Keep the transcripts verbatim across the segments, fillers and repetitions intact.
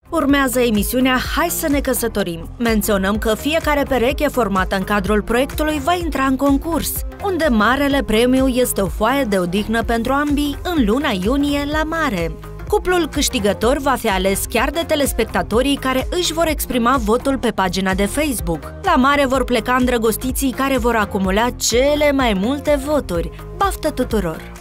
Urmează emisiunea Hai să ne căsătorim. Menționăm că fiecare pereche formată în cadrul proiectului va intra în concurs, unde marele premiu este o foaie de odihnă pentru ambii în luna iunie la mare. Cuplul câștigător va fi ales chiar de telespectatorii care își vor exprima votul pe pagina de Facebook. La mare vor pleca îndrăgostiții care vor acumula cele mai multe voturi. Baftă tuturor!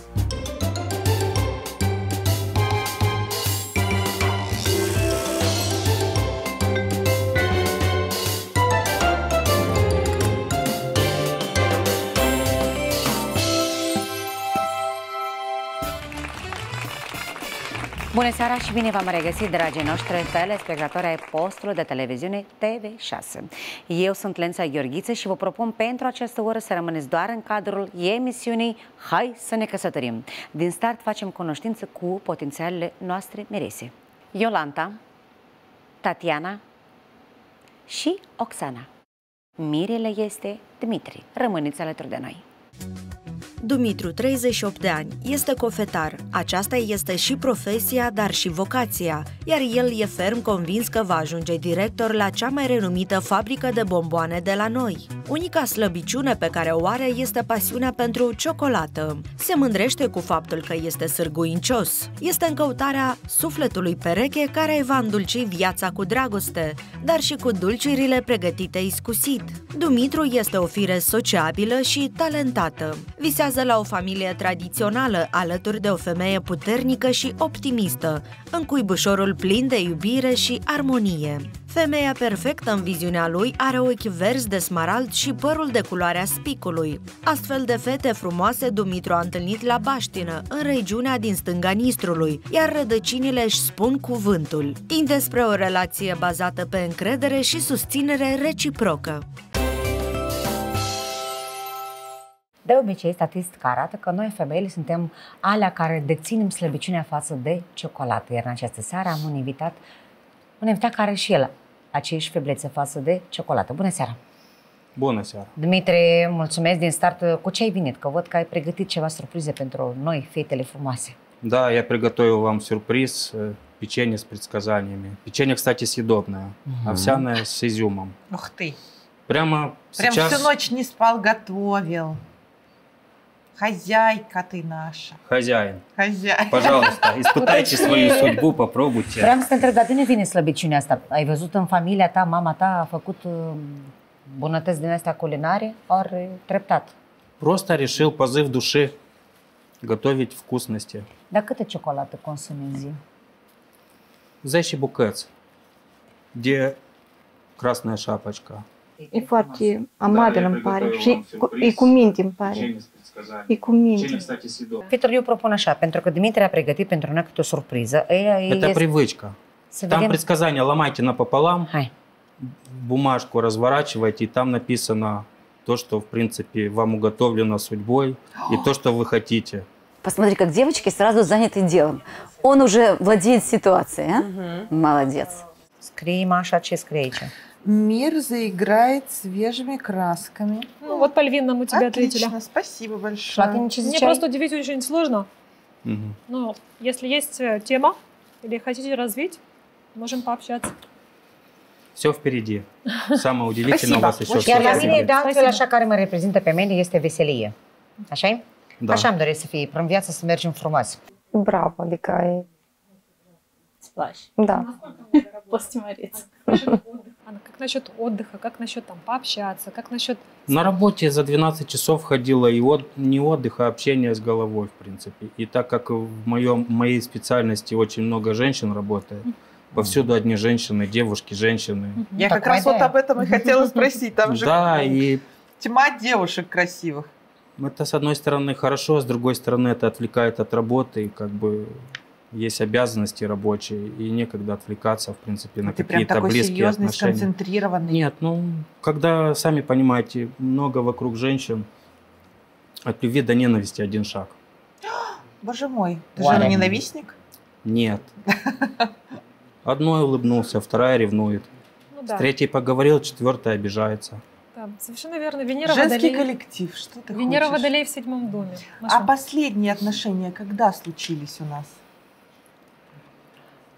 Bună seara și bine v-am regăsit, dragii noștri telespectatori ai postului de televiziune T V șase. Eu sunt Lența Gheorghiță și vă propun pentru această oră să rămâneți doar în cadrul emisiunii Hai să ne căsătorim. Din start facem cunoștință cu potențialele noastre mirese. Iolanta, Tatiana și Oxana. Mirele este Dmitri. Rămâneți alături de noi. Dumitru, treizeci și opt de ani, este cofetar. Aceasta este și profesia, dar și vocația, iar el e ferm convins că va ajunge director la cea mai renumită fabrică de bomboane de la noi. Unica slăbiciune pe care o are este pasiunea pentru ciocolată. Se mândrește cu faptul că este sârguincios. Este în căutarea sufletului pereche care îi va îndulci viața cu dragoste, dar și cu dulciurile pregătite iscusit. Dumitru este o fire sociabilă și talentată. Visează la o familie tradițională, alături de o femeie puternică și optimistă, în cuibușorul plin de iubire și armonie. Femeia perfectă în viziunea lui are ochi verzi de smarald și părul de culoarea spicului. Astfel de fete frumoase Dumitru a întâlnit la Baștină, în regiunea din stânga Nistrului, iar rădăcinile își spun cuvântul. Tind despre o relație bazată pe încredere și susținere reciprocă. De obicei, statistica arată că noi, femeile, suntem alea care deținem slăbiciunea față de ciocolată. Iar în această seară am un invitat, un invitat care și el aceeași feblețe față de ciocolată. Bună seara! Bună seara! Dumitru, mulțumesc din start. Cu ce ai venit? Că văd că ai pregătit ceva surprize pentru noi, fetele frumoase. Да, я приготовил вам сюрприз, печенье с предсказаниями. Печенье, кстати, съедобное, угу. Овсяное с изюмом. Ух ты! Прямо Прям сейчас... всю ночь не спал, готовил. Хозяйка ты наша. Хозяин. Хозяин. Пожалуйста, испытайте свою судьбу, попробуйте. Vreau să te întreb, dar de unde vine slăbiciunea asta? Ai văzut în familia ta, mama ta a făcut bunătăți din astea culinare, ori treptat? Просто решил позыв души готовить вкусности. Dar câtă ciocolată consumi în zi? zece bucăți de Красная Шапочка. E foarte amabil, îmi pare, și cu, e cu minte, îmi pare. E cu minte. Peter, eu propun așa, pentru că Dimitri a pregătit pentru noi câte o surpriză. Это привычка. Там предсказания ломайте напополам, Hai. бумажку разворачивайте, и там написано то, что, в принципе, вам уготовлено судьбой, и то, что вы хотите. Посмотри, как девочки сразу заняты делом. Он уже владеет ситуацией, а? Угу. Молодец. Scrie așa, ce scrie aici? Мир заиграет свежими красками. Ну, вот по львиному тебе Отлично, ответили. спасибо большое. Мне просто удивить очень сложно. Угу. Но если есть тема или хотите развить, можем пообщаться. Все впереди. Самое удивительное у вас еще все Iar la mine, впереди. de altfel, așa care mă reprezintă pe mine, este veselie. Așa-i? Da. Așa îmi doresc să fie, în viață să mergem frumos. Bravo, adică e... Îți place? Da. После морец. Анна, как насчет отдыха, как насчет там пообщаться, как насчет... На работе за двенадцать часов ходила и от, не отдых, а общение с головой, в принципе. И так как в моем, моей специальности очень много женщин работает, повсюду одни женщины, девушки, женщины. Я как раз вот об этом и хотела спросить. Там же Да, и тьма девушек красивых. это, с одной стороны, хорошо, с другой стороны, это отвлекает от работы, и как бы есть обязанности рабочие, и некогда отвлекаться, в принципе, на Ты прям какие-то такой близкие серьезный, отношения. сконцентрированный. Нет, ну, когда, сами понимаете, много вокруг женщин, от любви до ненависти один шаг. Боже мой, ты Ладно. же ненавистник? Нет. Одной улыбнулся, вторая ревнует. Ну, С да. третьей поговорил, четвертая обижается. Да, совершенно верно. Венера Женский Водолей. коллектив, что ты Венера хочешь? Водолей в седьмом доме. А последние отношения когда случились у нас?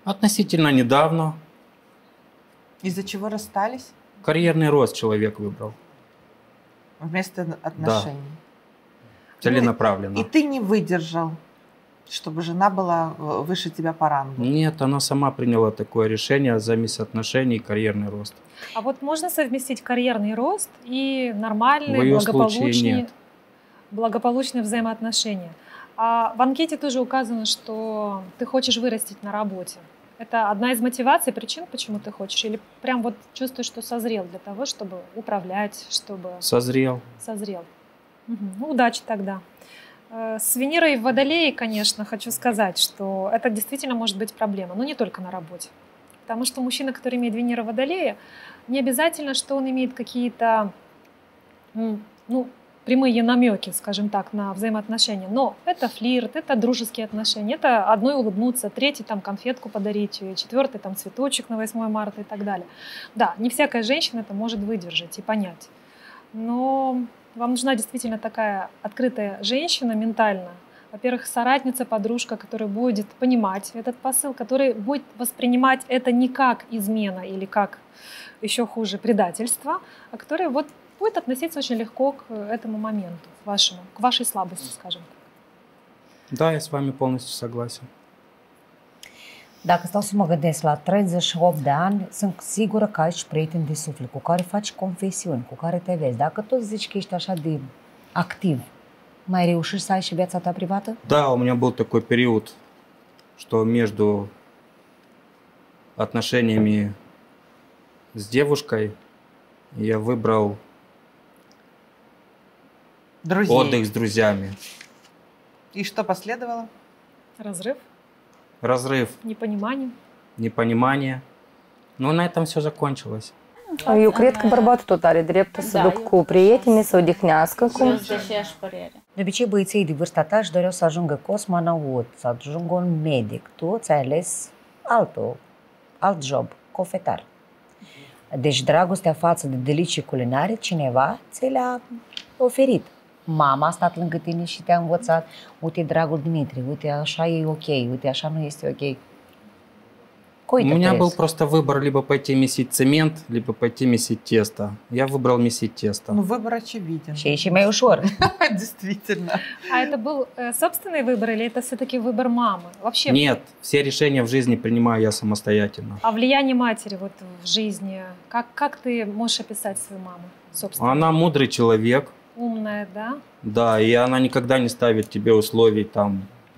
Относительно недавно. Из-за чего расстались? Карьерный рост человек выбрал. Вместо отношений. Да. Целенаправленно. И ты не выдержал, чтобы жена была выше тебя по рангу? Нет, она сама приняла такое решение, замесь отношений и карьерный рост. А вот можно совместить карьерный рост и нормальные, В ее благополучные, случае нет. благополучные взаимоотношения? А в анкете тоже указано, что ты хочешь вырастить на работе. Это одна из мотиваций, причин, почему ты хочешь? Или прям вот чувствуешь, что созрел для того, чтобы управлять, чтобы... Созрел. Созрел. Угу. Ну, удачи тогда. С Венерой в Водолее, конечно, хочу сказать, что это действительно может быть проблема, но не только на работе. Потому что мужчина, который имеет Венеру в Водолее, не обязательно, что он имеет какие-то, ну, прямые намеки, скажем так, на взаимоотношения. Но это флирт, это дружеские отношения, это одной улыбнуться, третий там конфетку подарить, четвертый там цветочек на восьмое марта и так далее. Да, не всякая женщина это может выдержать и понять. Но вам нужна действительно такая открытая женщина ментально. Во-первых, соратница, подружка, которая будет понимать этот посыл, которая будет воспринимать это не как измена или как еще хуже предательство, а которая вот будет относиться очень легко к этому моменту, вашему, к вашей slăbости, скажем так. Да, я с вами полностью согласен. Dacă stau să mă gândesc la treizeci și opt de ani, sunt sigură că ai și prieteni de suflet cu care faci confesiuni, cu care te vezi. Dacă tot zici că ești așa de activ, mai reușești să ai și viața ta privată? Да, у меня был такой период, что между отношениями с девушкой я выбрал Друзей. отдых с друзьями. И что последовало? Разрыв, Разрыв, непонимание. непонимание. Но на этом все закончилось. Eu cred că bărbatul tot are dreptul să ducă cu prietenii, să odihnească. Cum... De obicei, băieții de vârsta ta își doreau să ajungă cosmonaut, să ajungă un medic. Tu ți-ai ales altul, alt job, cofetar. Deci dragostea față de delicii culinare, cineva ți le-a oferit. Mama a stat lângă tine și te-a învățat, uite, dragul Dimitri, uite, așa e ok, uite, așa nu este ok. У меня был просто выбор либо пойти месить цемент, либо пойти месить тесто. Я выбрал месить тесто. Ну, выбор очевиден. Și e și mai ușor. Действительно. А это был э, собственный выбор или это все-таки выбор мамы? Вообще, Нет, все решения в жизни принимаю я самостоятельно. а влияние матери вот в жизни, как, как ты можешь описать свою маму, собственно? Она мудрый человек. Умная, да? Да, и она никогда не ставит тебе условий там.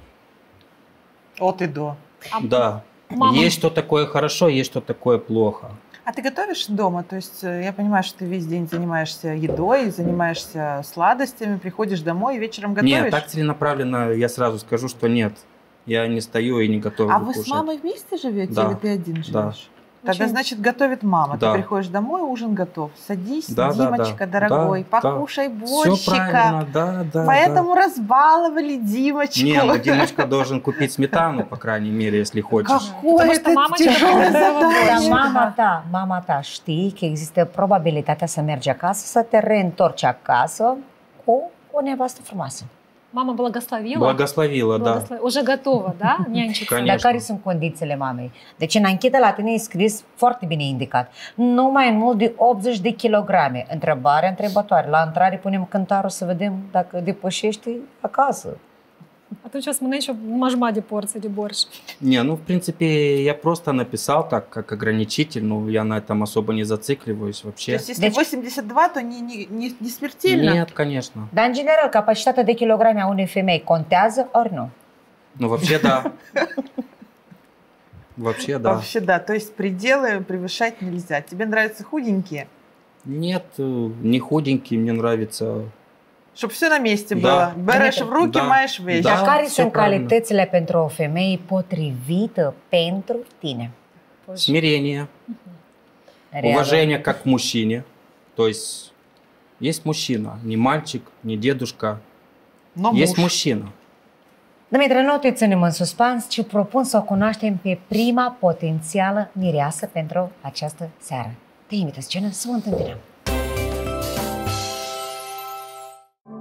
От и до. А Да. мама- Есть что такое хорошо, есть что такое плохо. А ты готовишь дома? То есть э, я понимаю, что ты весь день занимаешься едой, занимаешься сладостями, приходишь домой и вечером готовишь? Нет, так целенаправленно я сразу скажу, что нет. Я не стою и не готовлю А вы кушать. с мамой вместе живете Да. или ты один живешь? Да. Тогда, Очень- значит, готовит мама. Да. Ты приходишь домой, ужин готов. Садись, Да, да, Димочка, да. дорогой, Да, да. покушай Все борщика. правильно, да, да. Поэтому разбаловали Димочку. Не, ну Димочка должен купить сметану, по крайней мере, если хочешь. Какое Потому что это мама не тяжелое готовила Dar задание. mama ta, mama ta știi că există probabilitatea să mergi acasă, să te reîntorci acasă cu o nevastă frumoasă. Mama благословила? Благословила, да. Благослов- Уже готова, да, нянчиться? Конечно. Dar care sunt condițiile mamei? Deci în anchetă la tine e scris foarte bine indicat. Nu mai mult de optzeci de kilograme. Întrebarea întrebătoare. La intrare punem cântarul să vedem dacă depășești acasă. Atunci o să mănânci o majmade porție de borș. Не, ну, в принципе, я просто написал так, как ограничитель, но я на этом особо не зацикливаюсь То вообще. есть, если Дочь- восемьдесят два, то не, не, не, не смертельно? Нет, конечно. Dar în general, capacitatea de kilograme a unei femei contează ori nu? Ну, вообще, да. Вообще, да. Вообще, да. То есть пределы превышать нельзя. Тебе нравятся худенькие? Нет, э, не худенький, мне нравится. Чтобы все на месте Да. было. Берешь в руки, Да. маешь вещи. Да. Dar care все sunt правильно. calitățile pentru o femeie potrivită pentru tine? Смирение, Реально. уважение как к мужчине. То есть есть мужчина, не мальчик, не дедушка. Но Есть муж. мужчина. Dumitru, nu te ținem în suspans, ci propun să o cunoaștem pe prima potențială mireasă pentru această seară. Te invit în scenă să o întâlnim.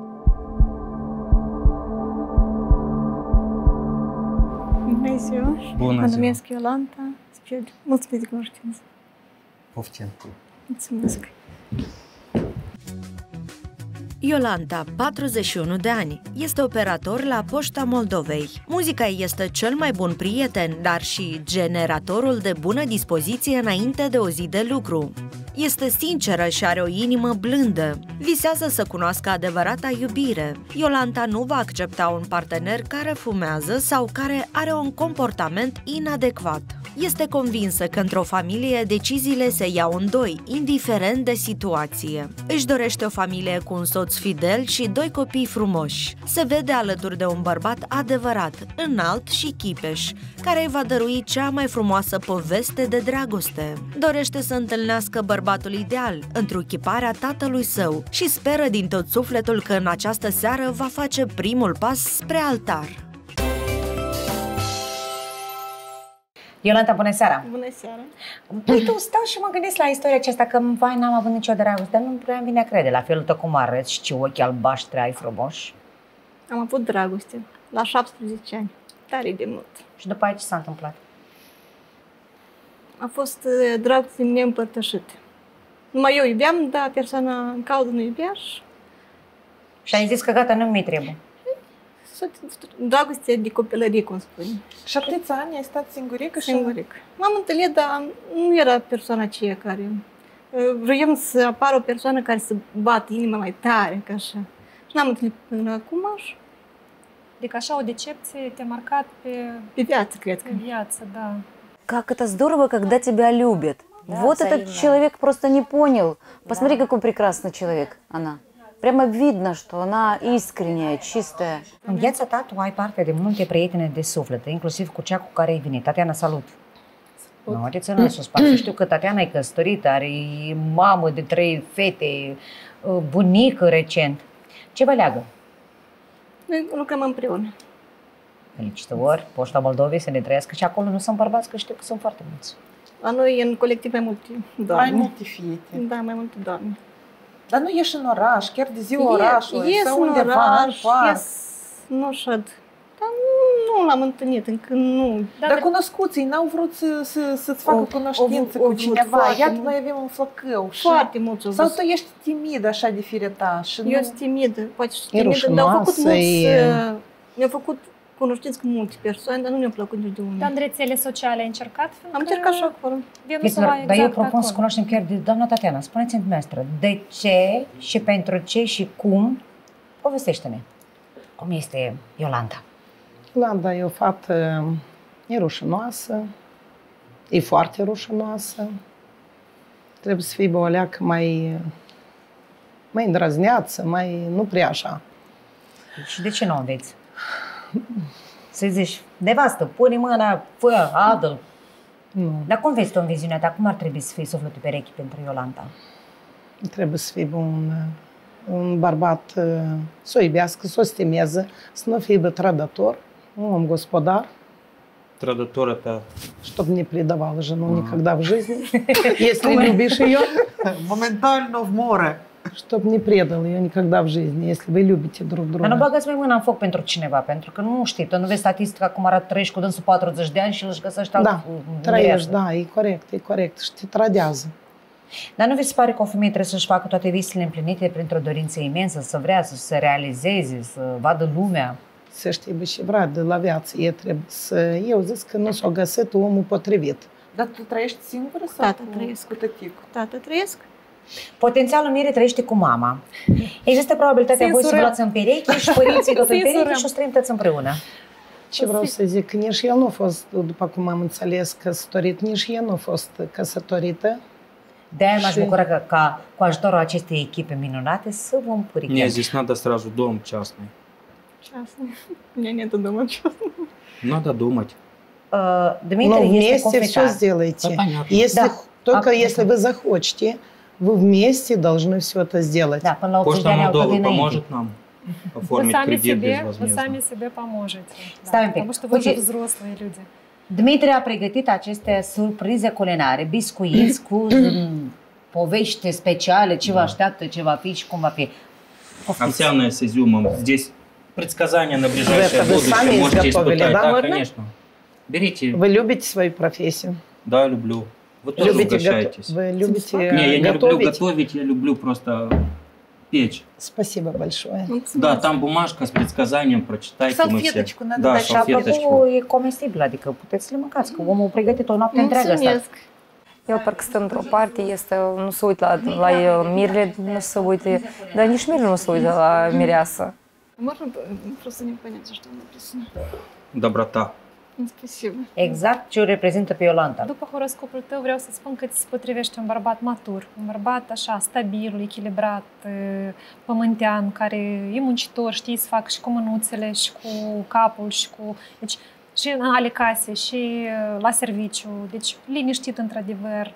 Bună ziua! Bună Mă ziua. numesc Iolanta, special. Mulțumesc de cunoștință. Poftim. Mulțumesc. Iolanta, patruzeci și unu de ani, este operator la Poșta Moldovei. Muzica ei este cel mai bun prieten, dar și generatorul de bună dispoziție înainte de o zi de lucru. Este sinceră și are o inimă blândă. Visează să cunoască adevărata iubire. Iolanta nu va accepta un partener care fumează sau care are un comportament inadecvat. Este convinsă că într-o familie deciziile se iau în doi, indiferent de situație. Își dorește o familie cu un soț fidel și doi copii frumoși. Se vede alături de un bărbat adevărat, înalt și chipeș, care îi va dărui cea mai frumoasă poveste de dragoste. Dorește să întâlnească bărbatul ideal, întruchiparea tatălui său, și speră din tot sufletul că în această seară va face primul pas spre altar. Iolanta, bună seara! Bună seara! Păi tu, stau și mă gândesc la istoria aceasta, că vai, n-am avut nicio dragoste, dar nu prea îmi vine a crede, la felul tău cum arăți și ce ochi albaștri ai frumoși. Am avut dragoste la șaptesprezece ani, tare de mult. Și după aia ce s-a întâmplat? A fost uh, dragoste neîmpărtășită. Numai eu iubeam, dar persoana în cauză nu iubea și... Și ai zis că gata, nu mi trebuie. Dragoste de copilărie, cum spune. Șapteți ani ai stat singurică și... Singuric. M-am întâlnit, dar nu era persoana aceea care... Vroiam să apară o persoană care să bată inima mai tare, ca așa. Și n-am întâlnit până acum și... Adică așa o decepție te-a marcat pe, Pe viață, cred că. pe viață, да. Как это здорово, когда тебя любят. Да, Вот взаимно. этот человек просто не понял. Посмотри, какой прекрасный человек она. Прямо видно, что она искренняя, чистая. În viața ta tu ai parte de multe prietene de suflet, inclusiv cu cea cu care ai venit. Tatiana, salut! Nu, haideți să nu sus spațiu. Știu că Tatiana e căsătorită, are mamă de trei fete, bunică recent. Ce vă leagă? Noi lucrăm împreună. Felicitări, Poșta Moldovei, să ne trăiască și acolo nu sunt bărbați, că știu că sunt foarte mulți. La noi, în colectiv, mai multe doamne. Mai multe fete. Da, mai multe doamne. Dar nu ieși în oraș, chiar de ziua orașului, Ies sau în undeva oraș, în parc. ies, nu șad. Dar nu l-am întâlnit, încă nu. Da, Dar cunoscuții n-au vrut să, să, să-ți facă O- cunoștință o- cu o vrut cineva. foarte Iată, mult. noi avem un flăcău. și- Foarte mulți au Sau vrut. tu ești timidă așa de firea ta și Eu nu... sunt timidă, poate și E timidă, dar au făcut rușinoasă, mulți, e- uh, mi-au făcut cunoștință cu multe persoane, dar nu mi-a plăcut nici de unul. Dar în rețele sociale ai încercat? Am încercat și acolo. Venusova Dar exact eu propun acolo. să cunoaștem chiar de doamna Tatiana. Spuneți-mi dumneavoastră, de ce și pentru ce și cum? Povestește-ne. Cum este Iolanta? Iolanta e o fată, e rușinoasă, e foarte rușinoasă. Trebuie să fie o leacă mai, mai îndrăzneață, mai, nu prea așa. Și de ce nu o înveți? Să-i zici, nevastă, pune mâna, fă, adă. Nu, Dar cum vezi tu în viziunea ta? Cum ar trebui să fie sufletul perechi pentru Iolanta? trebuie să fie un, un bărbat, să o iubească, să o stimeze, să nu fie trădător, un om gospodar, Трудотор это чтобы не предавал жену никогда в жизни, если любишь ее, Momentan в море. чтобы не предал ее никогда в жизни, если вы любите друг Dar nu друга. băgați mai mâna în foc pentru cineva, pentru că nu știi, tu nu vezi statistica cum arată trăiești cu dânsul patruzeci de ani și își găsești alt Da, trăiești, da, e corect, e corect și te trădează. Dar nu vi se pare că o femeie trebuie să-și facă toate visele împlinite printr-o dorință imensă, să vrea, să se realizeze, să vadă lumea? Să știi și vrea de la viață, e trebuie să... Eu zic că nu s-a găsit omul potrivit. Dar tu trăiești singură sau Tată, cu, trăiesc. cu tăticul? Tată, trăiesc. Potențialul Mire trăiește cu mama. Există probabilitatea voi să vă luați în pereche și părinții tot în pereche și o să trăim toți împreună. Ce vreau să zic, că nici el nu a fost, după cum am înțeles, căsătorit, nici el nu a fost căsătorită. De-aia m-aș Și- bucura că, ca cu ajutorul acestei echipe minunate să vă Мне împărichem. здесь надо сразу дом частный. Ceasă. У меня нету дома честно. Надо думать. Uh, Но Dumitru este вместе все confetar. сделаете. Да, понятно. Если, Да. только А- если вы захочете, вы вместе должны все это сделать. Da, până la optzeci de Poșta ani au tot Moldovei înainte. поможет нам Вы оформить сами, кредит себе, вы безвозмездно. сами себе поможете. Да, Ставим потому пик. что вы уже Uite, взрослые люди. Dmitri a pregătit aceste surprize culinare, biscuiți cu mm, povești speciale, ce vă așteaptă, ce va fi și cum va fi. Poftiți. Овсяная с изюмом. Здесь предсказания на ближайшее Это вы будущее сами можете изготовили, испытать. да? Да, Можно? конечно. Берите. Вы любите свою профессию? Да, люблю. Вы тоже Любите угощаетесь. Вы любите Не, я не готовить? люблю готовить, я люблю просто печь. Спасибо большое. Да, там бумажка с предсказанием, прочитайте мы все. Салфеточку надо Да, дать. Și apropo, салфеточку. e comestibil, adică puteți să le mâncați, că omul a pregătit o noapte întreagă asta. Mulțumesc. El parcă stă într-o parte, este, nu se uită la, la mirile, nu se uită, dar nici mirile nu se uită la mireasă. Можно просто не понять, что написано. Доброта. Спасибо. Exact ce o reprezintă pe Iolanta. După horoscopul tău vreau să spun că ți se potrivește un bărbat matur, un bărbat așa stabil, echilibrat, pământean, care e muncitor, știi să facă și cu mânuțele și cu capul și cu... Deci și în ale case și la serviciu, deci liniștit într-adevăr.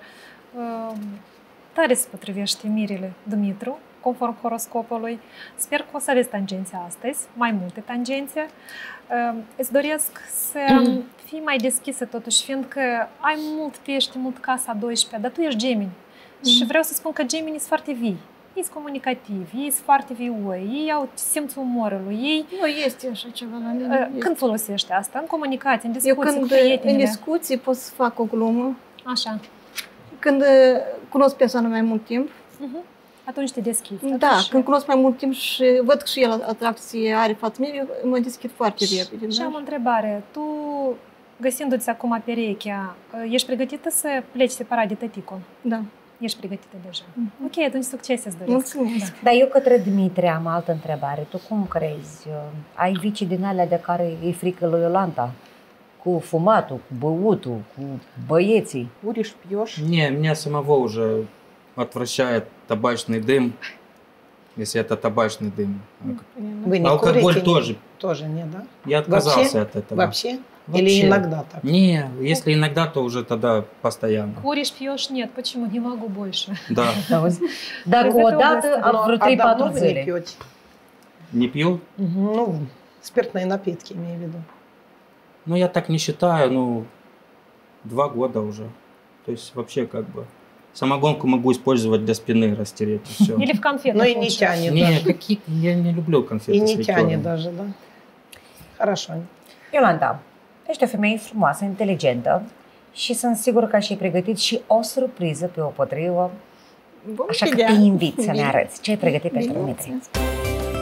Tare se potrivește mirele Dumitru, conform horoscopului. Sper că o să aveți tangențe astăzi, mai multe tangențe. Îți doresc să fii mai deschisă totuși, fiindcă ai mult pește, mult casa doisprezece, dar tu ești gemini. Mm. Și vreau să spun că geminii sunt foarte vii. Ei sunt comunicativi, ei sunt foarte vioi, ei au simțul umorului, ei... Nu este așa ceva la mine. Când folosești asta? În comunicație, în discuții Eu când cu prietenele? în discuții pot să fac o glumă. Așa. Când cunosc persoana mai mult timp. Uh-huh. Atunci te deschizi. Da, atunci... când cunosc mai mult timp și văd că și el atracție are față mie, mă deschid foarte repede. Și am o întrebare. Tu, găsindu-ți acum perechea, ești pregătită să pleci separat de tăticul? Da. Ești pregătită deja. Mm-hmm. Ok, atunci succes îți doresc. Mulțumesc. Da. Dar eu către Dimitrie am altă întrebare. Tu cum crezi? Ai vicii din alea de care e frică lui Iolanta? Cu fumatul, cu băutul, cu băieții? Куришь, пьешь? Не, меня самого уже отвращает табачный дым, если это табачный дым. Вы не Алкоголь курите? тоже. Тоже нет, да? Я отказался Вообще? от этого. Вообще? Вообще. Или иногда так? Не, если иногда, то уже тогда постоянно. Куришь, пьешь? Нет. Почему? Не могу больше. Да. Dacă o dată, am vreo А trei давно patru вы не zile. пьете? Не пью? Мгм, ну, спиртные напитки, имею в виду. Ну, я так не считаю, ну, два года уже. То есть вообще как бы... Самогонку могу использовать для спины, растереть и все. Или в конфетах Ну и не лучше. тянет Не, даже. какие... Я не люблю конфеты И не с ликером. тянет даже, да? Хорошо. Iolanta, ești o femeie frumoasă, inteligentă și sunt sigură că și-ai pregătit și o surpriză pe o potrivă. Vom Așa că vedea. te invit să ne Bine. arăți ce ai pregătit pentru Bine, Dimitrie. mulțumesc.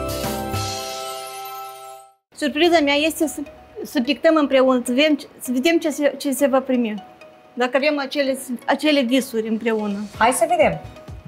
Surpriza mea este să, să pictăm împreună, să vedem, să vedem ce, se, ce se va primi. Dacă avem acele, acele visuri împreună. Hai să vedem!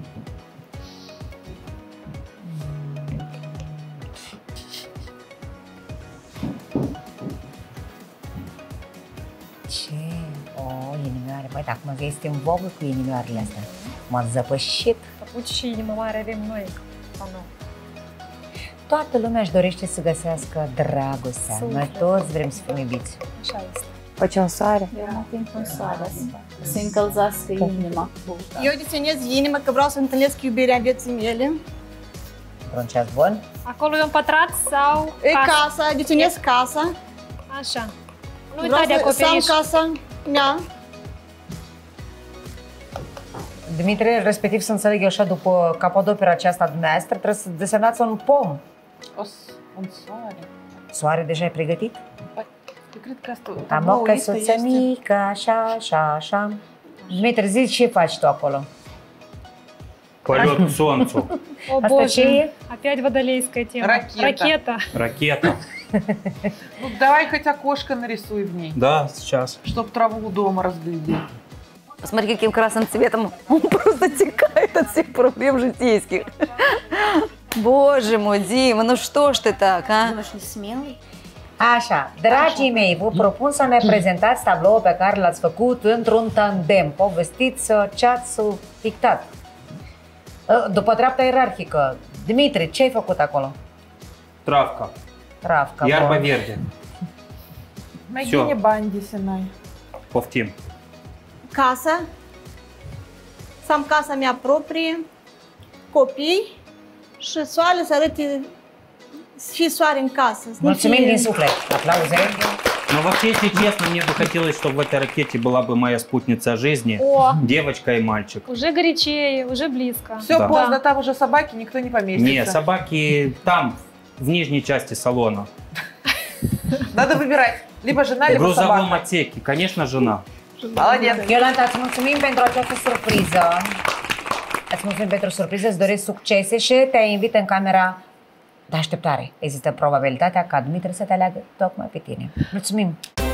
Ce? O, inimioare. Băi, dacă mă este în vogă cu inimioarele astea. M-a zăpășit. Uite și inimă mare avem noi. Sau nu? Toată lumea își dorește să găsească dragostea. Noi toți vrem să fim iubiți. Așa este. Facem soare? Mă timp în soare, să încălzească inima. Eu desenez inima că vreau să întâlnesc iubirea vieții mele. Într-un ceas bun. Acolo e un pătrat sau E casa, desenez casa. Așa. Nu uita de Vreau să am acoperiș. casa mea. Dimitrie, respectiv să înțeleg eu așa, după capodopera aceasta dumneavoastră, trebuie să desenați un pom. O s- un soare. Soare deja ai pregătit? Eu cred că asta Am o tablou căsuță este- mică, așa, așa, așa. Dimitrie, zici ce faci tu acolo? Полет к солнцу. О, Asta боже, ce e? опять водолейская тема. Ракета. Ракета. Ракета. Ну, давай хоть окошко нарисуй в ней, Да, сейчас. чтоб траву дома разглядеть. Посмотри, каким красным цветом он просто текает от всех проблем житейских. Боже мой, Дима, ну что ж ты так, а? Думаешь, не смелый? Așa, dragii mei, vă propun să ne prezentați tabloul pe care l-ați făcut într-un tandem. Povestiți ce ați pictat. După treapta ierarhică, Dimitrie, ce ai făcut acolo? Травка. Travca. Iarba bun. verde. На Всё. Гене Банди Синай. Poftim. Casa. Să am casa mea proprie, copii și soarele să arăte și soare în casă. să nu Mulțumim fie- din suflet. Aplauze. Но вообще, если честно, мне бы хотелось, чтобы в этой ракете была бы моя спутница жизни, О, девочка и мальчик. уже горячее, уже близко. Все Да. поздно, там уже собаки, никто не поместится. Не, собаки там, в нижней части салона. Надо выбирать. Libă jena, В libă грузовом собака. отсеке, конечно, жена. Молодец. Iolanta, îți mulțumim pentru această surpriză. Îți mulțumim pentru surpriză, îți doresc succese și te invit în camera de așteptare. Există probabilitatea ca Dumitru să te aleagă tocmai pe tine. Mulțumim!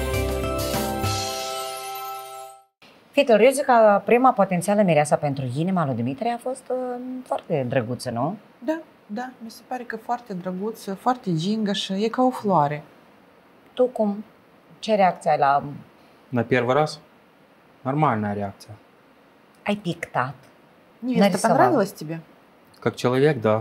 Fitul, eu zic că prima potențială mireasă pentru inima lui Dumitru a fost uh, foarte drăguță, nu? Da, da, mi se pare că foarte drăguță, foarte gingașă, e ca o floare. Tu cum? Ce reacție ai la... На первый раз нормальная реакция. Ai pictat? Невеста Нарисовала. понравилась тебе? Как человек, да.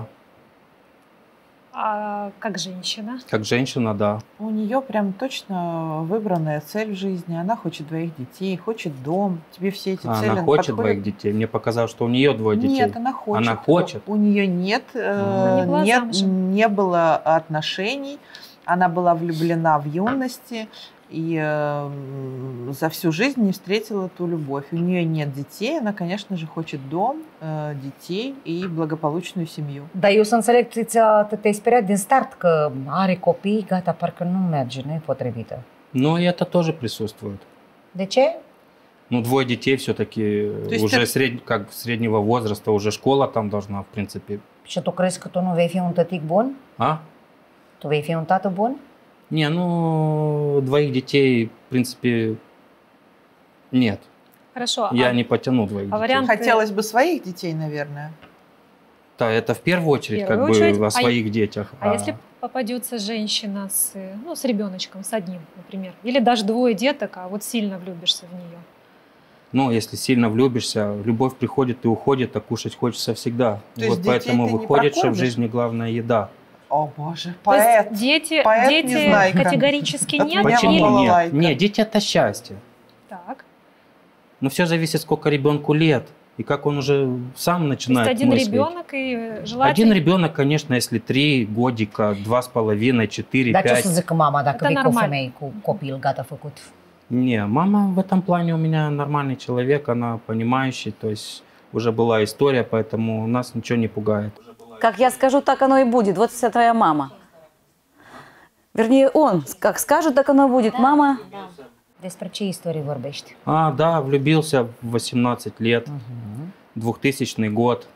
А как женщина? Как женщина, да. У нее прям точно выбранная цель в жизни. Она хочет двоих детей, хочет дом. Тебе все эти А цели она хочет подходят? двоих детей. Мне показалось, что у нее двое детей. Нет, она хочет. Она хочет? У нее нет, Она не э, была нет, замужем. не было отношений. Она была влюблена в юности и э, за всю жизнь не vстретила ту любовь. У нее нет детей, она, конечно же, хочет дом, э, детей и благополучную семью. Dar eu să înțeleg, ți- te-ai speriat din start că are copii, gata, parcă nu merge, nu e potrivită. Но и это тоже присутствует. De ce? Ну, двое детей все-таки есть уже это- сред... как среднего возраста, уже школа там должна, в принципе. Și tu crezi că tu nu vei fi un tătic bun? А? Tu vei fi un tată bun? Не, ну, двоих детей, в принципе, нет. Хорошо. Я а, не потяну двоих а детей. вариант- Хотелось бы своих детей, наверное. Да, это в первую очередь, В как первую бы, очередь. о А своих детях. а если попадется женщина с, ну, с ребеночком, с одним, например, или даже двое деток, а вот сильно влюбишься в нее? Ну, если сильно влюбишься, любовь приходит и уходит, а кушать хочется всегда. То есть Вот детей поэтому ты не выходит, что в прокормишь? жизни главная еда. О боже, То есть поэт. дети, поэт дети Незнайка. категорически От нет? меня или- попала нет? лайка. Нет, дети это счастье. Так. Но все зависит, сколько ребенку лет. И как он уже сам То есть начинает один мыслить. ребенок и Один желательно... ребенок, конечно, если три годика, два с половиной, четыре, Dar ce o пять. să zică mama dacă Это vii cu o normal. femeie cu copil gata făcut? Не, мама в этом плане у меня нормальный человек, она понимающий, то есть уже была история, поэтому нас ничего не пугает. Как я скажу, так оно и будет. Вот вся твоя мама. Вернее, он как скажет, так оно будет. Мама, Despre ce istorie vorbești? А, да, влюбился в восемнадцать лет, двухтысячный год.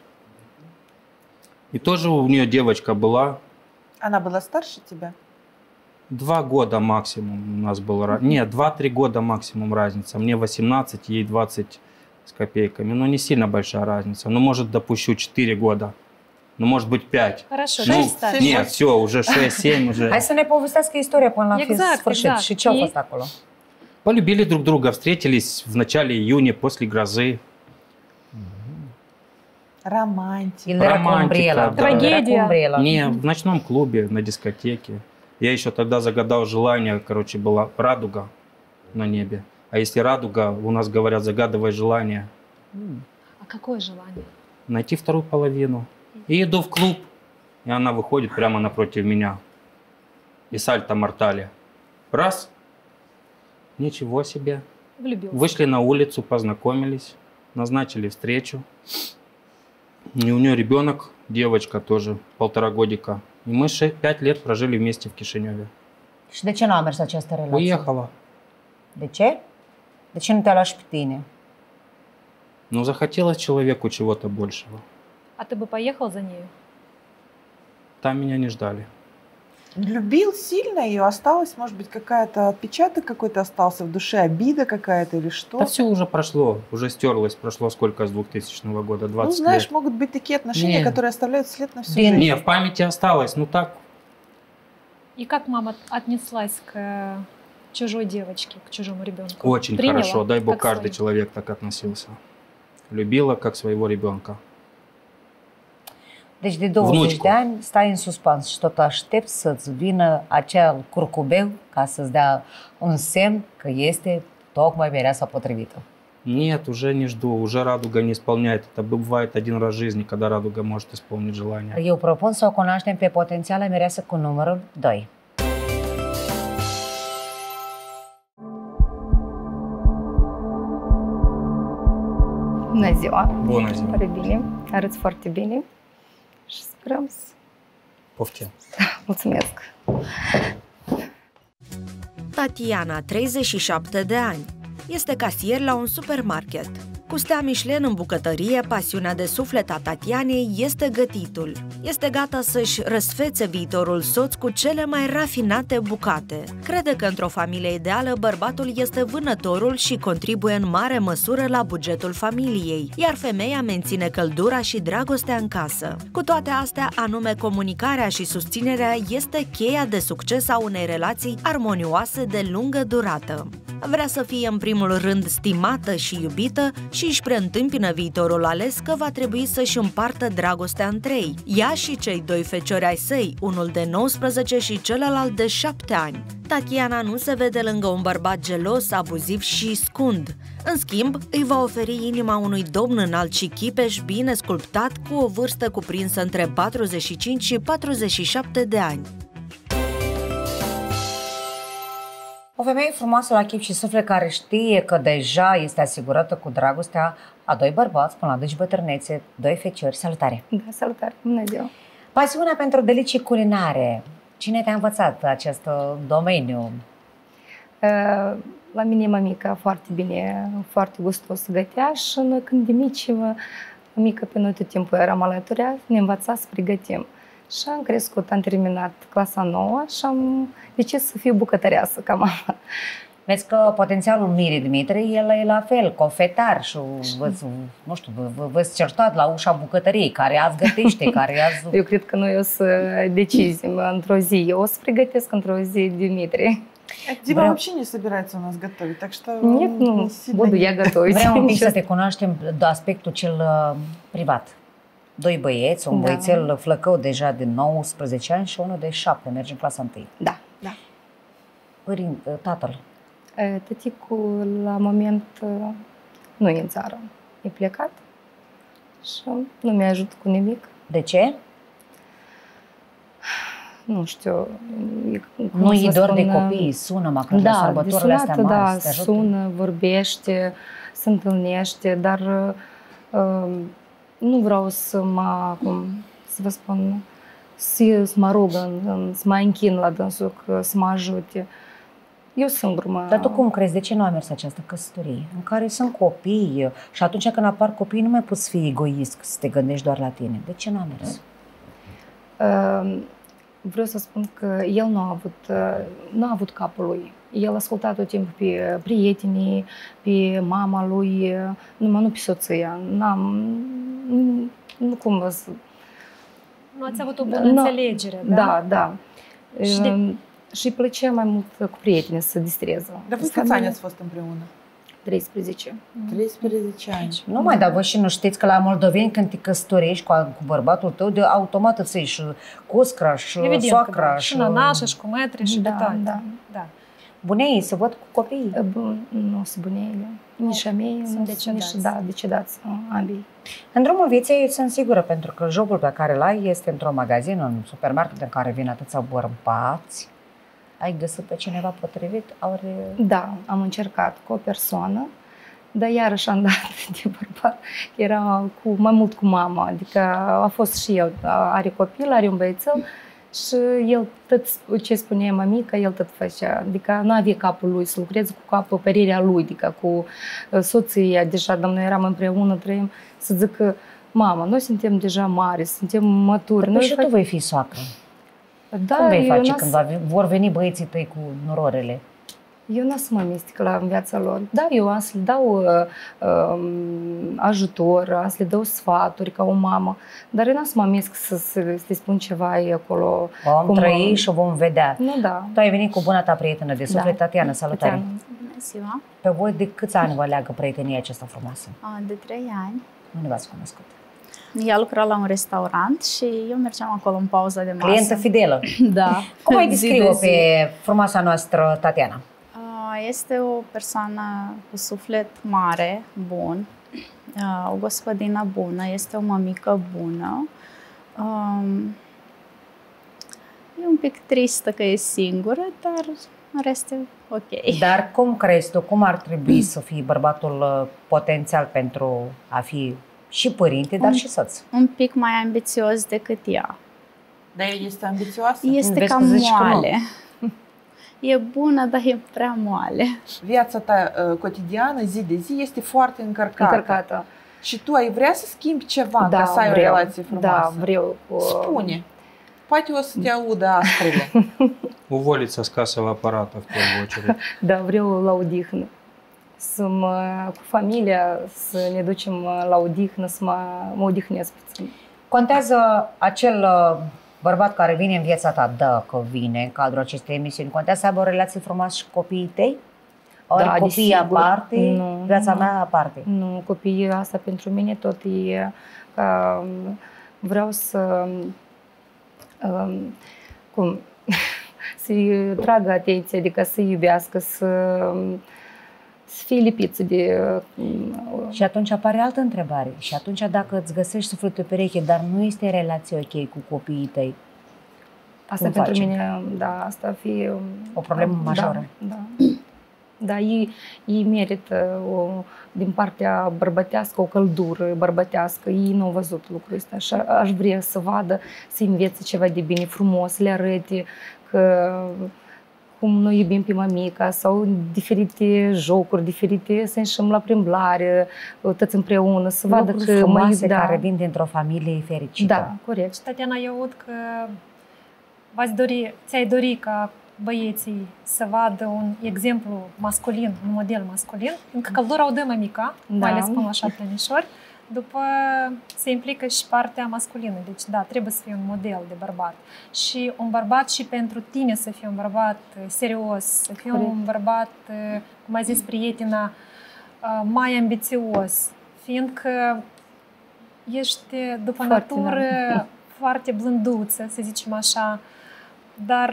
И тоже у нее девочка была, Она была старше тебя? два года максимум у нас был. ра- Нет, два-три года максимум разница. Мне восемнадцать, ей двадцать с копейками. Ну, не сильно большая разница. Ну, может, допущу четыре года. Ну, может быть, пять. Хорошо, Ну, шесть старше. нет, все, уже шесть-семь уже. Hai să ne povestească istoria până la Exact, sfârșit. exact. Și ce a Ei- fost acolo? Полюбили друг друга, встретились в начале июня после грозы. Романтика. El era cu Romantică, umbrela. da. Era cu Tragedie. umbrela. Не, в ночном клубе, на дискотеке. Я еще тогда загадал желание, короче, была радуга на небе. А если радуга, у нас говорят, загадывай желание, А какое желание? найти вторую половину. И иду в клуб, и она выходит прямо напротив меня. И сальто-мортале. Раз. Ничего себе. Влюбился. Вышли на улицу, познакомились, назначили встречу. И у нее ребенок, девочка тоже, полтора годика. И мы ше- пять лет прожили вместе в Кишиневе. Și de ce nu a mers această relație? Уехала. De ce? De ce nu te-a luat și pe tine? Но захотелось человеку чего-то большего. А ты бы поехал за нею? Там меня не ждали. Любил сильно ее, осталось, может быть, какая-то отпечаток какой-то остался в душе, обида какая-то или что? Да все уже прошло, уже стерлось. Прошло сколько с двухтысячного года? Ну, двадцать знаешь, лет. могут быть такие отношения, Не. которые оставляют след на всю Блин. жизнь. Не, в памяти осталось. Ну так, И как мама отнеслась к э, чужой девочке, к чужому ребенку? очень Приняла хорошо. Дай бог, как каждый свою? человек так относился. Любила как своего ребенка. Deci de douăzeci Vnucicu. de ani stai în suspans și tot aștepți să-ți vină acel curcubeu ca să-ți dea un semn că este tocmai mireasa potrivită. Нет, уже не жду. Уже радуга не исполняет. Это бывает один раз в жизни, когда радуга может исполнить желание. Eu propun să o cunoaștem pe potențiala mireasă cu numărul doi. Bună ziua! Bună ziua. Pare bine, arăți foarte bine și sperăm să... Poftim. Mulțumesc! Tatiana, treizeci și șapte de ani. Este casier la un supermarket. Cu stea Michelin în bucătărie, pasiunea de suflet a Tatianei este gătitul. Este gata să-și răsfețe viitorul soț cu cele mai rafinate bucate. Crede că într-o familie ideală, bărbatul este vânătorul și contribuie în mare măsură la bugetul familiei, iar femeia menține căldura și dragostea în casă. Cu toate astea, anume comunicarea și susținerea este cheia de succes a unei relații armonioase de lungă durată. Vrea să fie în primul rând stimată și iubită și își preîntâmpină viitorul ales că va trebui să-și împartă dragostea între ei, ea și cei doi feciori ai săi, unul de nouăsprezece și celălalt de șapte ani. Tatiana nu se vede lângă un bărbat gelos, abuziv și scund. În schimb, îi va oferi inima unui domn înalt și chipeș, bine sculptat, cu o vârstă cuprinsă între patruzeci și cinci și patruzeci și șapte de ani. O femeie frumoasă la chip și suflet care știe că deja este asigurată cu dragostea a doi bărbați până la adânci bătrânețe, doi feciori. Salutare! Da, salutare! Bună ziua! Pasiunea pentru delicii culinare. Cine te-a învățat acest domeniu? La mine mămica foarte bine, foarte gustos gătea și noi când de mici, mămica pe noi tot timpul eram alături, ne învăța să pregătim. Și am crescut, am terminat clasa nouă și am decis să fiu bucătăreasă ca mama. Vezi că potențialul Mirii Dimitrie, el e la fel, cofetar și, vă, nu știu, vă, vă certat la ușa bucătăriei, care azi gătește, care azi... Eu cred că noi o să decizim într-o zi. Eu o să pregătesc într-o zi Dimitrie. Дима вообще не собирается у нас готовить, так что... Нет, ну, буду я готовить. Vreau un pic să te cunoaștem de aspectul cel uh, privat. Doi băieți, un da. băiețel flăcău deja de nouăsprezece ani și unul de șapte, merge în clasa întâi. Da, da. Părinte, tatăl? Tăticul la moment nu e în țară, e plecat și nu mi-a ajutat cu nimic. De ce? Nu știu. Nu e dor de copii, sună măcar da, la sărbătorile astea mari. Da, sună, vorbește, se întâlnește, dar uh, nu vreau să mă, cum să vă spun, să, să mă rog, să mă închin la dânsul, să mă ajute. Eu singur mă... Dar tu cum crezi? De ce nu a mers această căsătorie? În care sunt copii și atunci când apar copii nu mai poți fi egoist, să te gândești doar la tine. De ce nu a mers? Uh, vreau să spun că el nu a avut, uh, nu a avut capul lui. El a ascultat tot timpul pe prietenii, pe mama lui, numai nu pe soția. N-am... Nu, nu cum vă să... Nu ați avut o bună înțelegere, da? Da, da. Și de... Și îi plăcea mai mult cu prietenii să distreze. Dar voi câți ani ați fost împreună? treisprezece. treisprezece ani. Nu mai, dar voi și nu știți că la moldoveni când te căsătorești cu, cu bărbatul tău, de automat îți iei și coscra și evident soacra. Și nănașă și cu metri și da, de toate. Da. Da. Buneii se văd cu copiii? Nu sunt buneile. Nici a mei, sunt decedați. Da, decedați ambii. În drumul vieții sunt sigură, pentru că jobul pe care îl ai este într-un magazin, în supermarket în care vin atâția bărbați. Ai găsit pe cineva potrivit? Ori... Da, am încercat cu o persoană, dar iarăși am dat de bărbat. Era cu, mai mult cu mama, adică a fost și el, are copil, are un băiețel și el tot ce spunea mămica, el tot făcea. Adică nu avea capul lui să lucreze cu capul, părerea lui, adică cu soția, deja, dar noi eram împreună, trăim, să zică, mama, noi suntem deja mari, suntem maturi. Păi și tu vei fi soacră. Da, cum vei face când va, vor veni băieții tăi cu nororele? Eu nu să mă amestec la viața lor. Da, eu am să le dau uh, uh, ajutor, am să le dau sfaturi ca o mamă, dar eu nu să mă amestec să, să le spun ceva acolo. Vom cum trăi și o vom vedea. Nu, da. Tu ai venit cu buna ta prietenă de suflet, da. Tatiana, salutare. Tatiana. Bună ziua. Pe voi de câți ani vă leagă prietenia aceasta frumoasă? De trei ani. Unde v-ați cunoscut? Ea lucra la un restaurant și eu mergeam acolo în pauză de masă. Clientă fidelă. Da. Cum ai descrie-o pe frumoasa noastră Tatiana? Este o persoană cu suflet mare, bun, o gospodină bună, este o mămică bună. E un pic tristă că e singură, dar în rest e ok. Dar cum crezi tu, cum ar trebui să fie bărbatul potențial pentru a fi și părinte, dar un, și soț? Un pic mai ambițios decât ea. Dar ea este ambițioasă? Este cam moale. E bună, dar e prea moale. Viața ta uh, cotidiană, zi de zi, este foarte încărcată. Încărcată. Și tu ai vrea să schimbi ceva Da, ca să ai vreau. o relație frumoasă? Da, vreau. Cu... Spune. Poate o să te audă asprele. Уволиться с кассового аппарата в первую очередь. Da, vreau la odihnă. Să mă, cu familia, să ne ducem la odihnă, să mă, mă odihnesc puțin. Contează acel uh, bărbat care vine în viața ta, dacă vine în cadrul acestei emisiuni, contează să aibă o relație frumoasă cu copiii tăi? Ori Da, copiii desigur. aparte, Nu, viața nu. mea aparte? Nu, copiii, asta pentru mine tot e ca vreau să um, cum, să-i tragă atenție, adică să-i iubească, să, să fie lipiți de... Și atunci apare altă întrebare. Și atunci dacă îți găsești sufletul pereche, dar nu este relație ok cu copiii tăi, Asta cum pentru facem? mine, da, asta ar fi... O problemă da, majoră. Da, da. Da, ei, ei merită o, din partea bărbătească o căldură bărbătească. Ei nu au văzut lucrul ăsta și aș vrea să vadă, să învețe ceva de bine, frumos, să le arăte că cum noi iubim pe mămica sau diferite jocuri, diferite, să ieșim la plimbare, toți împreună, să vadă Lucruri că frumoase da. care vin dintr-o familie fericită. Da, corect. Și, Tatiana, eu aud că v-ați dori, ți-ai dori ca băieții să vadă un exemplu masculin, un model masculin, încă căldura o dă mămica, Da. mai ales cum așa plănișori, după se implică și partea masculină. Deci, da, trebuie să fie un model de bărbat. Și un bărbat și pentru tine să fie un bărbat serios, să fie Corect. un bărbat, cum a zis prietena, mai ambițios, fiindcă ești după Foarte, natură da. foarte blânduță, să zicem așa, dar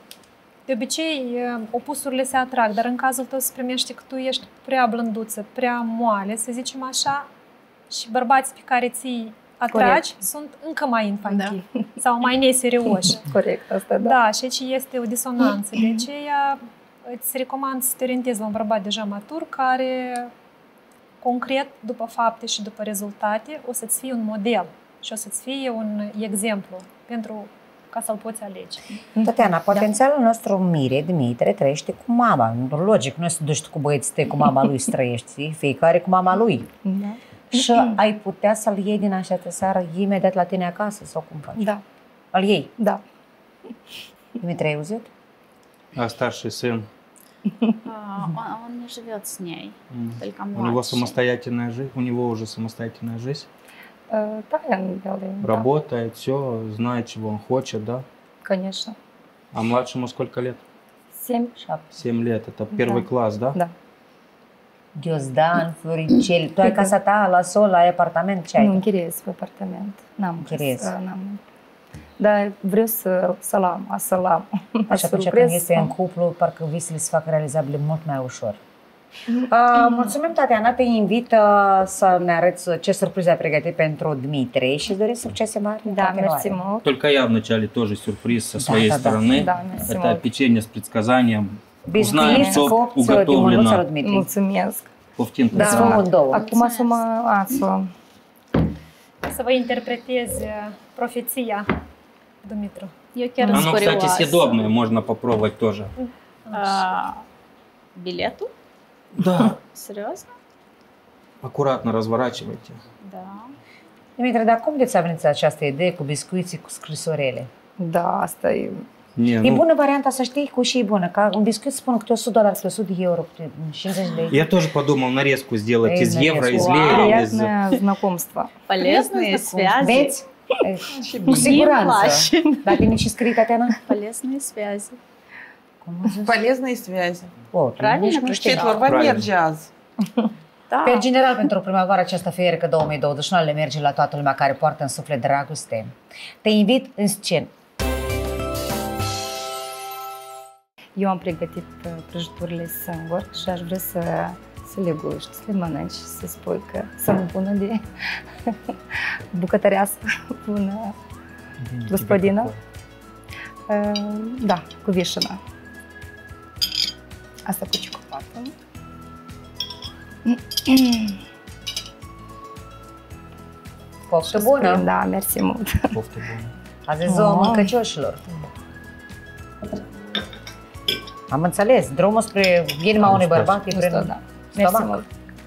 de obicei opusurile se atrag, dar în cazul tău se primește că tu ești prea blânduță, prea moale, să zicem așa, și bărbații pe care ți-i atragi Corect. sunt încă mai infantili sau mai neserioși. Corect, asta da. Da, și aici este o disonanță. De aceea îți recomand să te orientezi la un bărbat deja matur care, concret, după fapte și după rezultate, o să-ți fie un model și o să-ți fie un exemplu pentru ca să-l poți alege. Tatiana, potențialul nostru Mire, Dimitre, trăiește cu mama. Logic, nu să duci cu băieții tăi cu mama lui să trăiești, fiecare cu mama lui. Da. Și ai putea să-l iei din această seară imediat la tine acasă sau cum faci? Da. Îl iei? Да. Дмитрий, ai auzit? А старший сын? А, он, он не живет с ней, М. только У него младший. самостоятельная жизнь? У него уже самостоятельная жизнь? Э, Да, я делаю. Да, Работает, все, знает, чего он хочет, да? конечно. А младшему сколько лет? Семь. Семь лет. Это первый Да. класс, да? Da. Ghiozdan, Floricel, tu ai casa ta la sol, ai apartament, ce ai? Nu închiriez pe apartament. N-am Închiriezi. casă, n-am. Dar vreau să, să-l am, să-l am. Așa, Să atunci lucrez, când este să- în cuplu, parcă visele se fac realizabile mult mai ușor. Uh, mulțumim, Tatiana, te invit uh, să ne arăți ce surpriză ai pregătit pentru Dmitri și îți doresc succese mari în Da, continuare. mersi mult. Только я вначале тоже сюрприз со Да, своей да, да. стороны. Да, merci Это mult. печенье с предсказанием. Без Узнаем, клип, что скоп, всё, Димон, ну, уготовлено. Дмитрий. Mulțumesc. Пуфтин, Da. Să vă două. Acum să mă... A, să... Să vă interpretez profeția, Dumitru. Eu chiar sunt Оно, кстати, curioasă. съедобное, можно попробовать тоже. А, билету? Да. Серьезно? Аккуратно разворачивайте. Да. Dimitri, dar cum de ți-a venit această idee cu biscuiții cu scrisorele? Da, asta e... Не, E ну, bună varianta, să știi, cu și e bună. Ca un biscuit spun câte o sută dolari, câte o sută de euro, câte cincizeci de euro. я тоже подумал нарезку сделать Эй, из евро, из нарезку. лея, из... Приятное знакомство. Полезные связи. Vezi? Cu siguranță. плащ. Dar tine și scrie, Tatiana? Полезные связи. Cum a zis? Полезные связи. O, tu Правильно nici nu прочитала? știi. Четвер Правильно. mergează. Да. Pe general, pentru primăvara aceasta fierică două mii douăzeci și nouă le merge la toată lumea care poartă în suflet dragoste. Te invit în scenă. Eu am pregătit uh, prăjiturile singur și aș vrea să, să le guști, să le mănânci, să spui că sunt bună de bucătăreasă, bună gospodină. Uh, Da, cu vișina. Asta cu ciocopată. Poftă bună! Da, mersi mult. Poftă bună. Azi e ziua Oh. mâncăcioșilor. Am înțeles. Drumul spre inima unui bărbat e prin... Da. Mersi mult.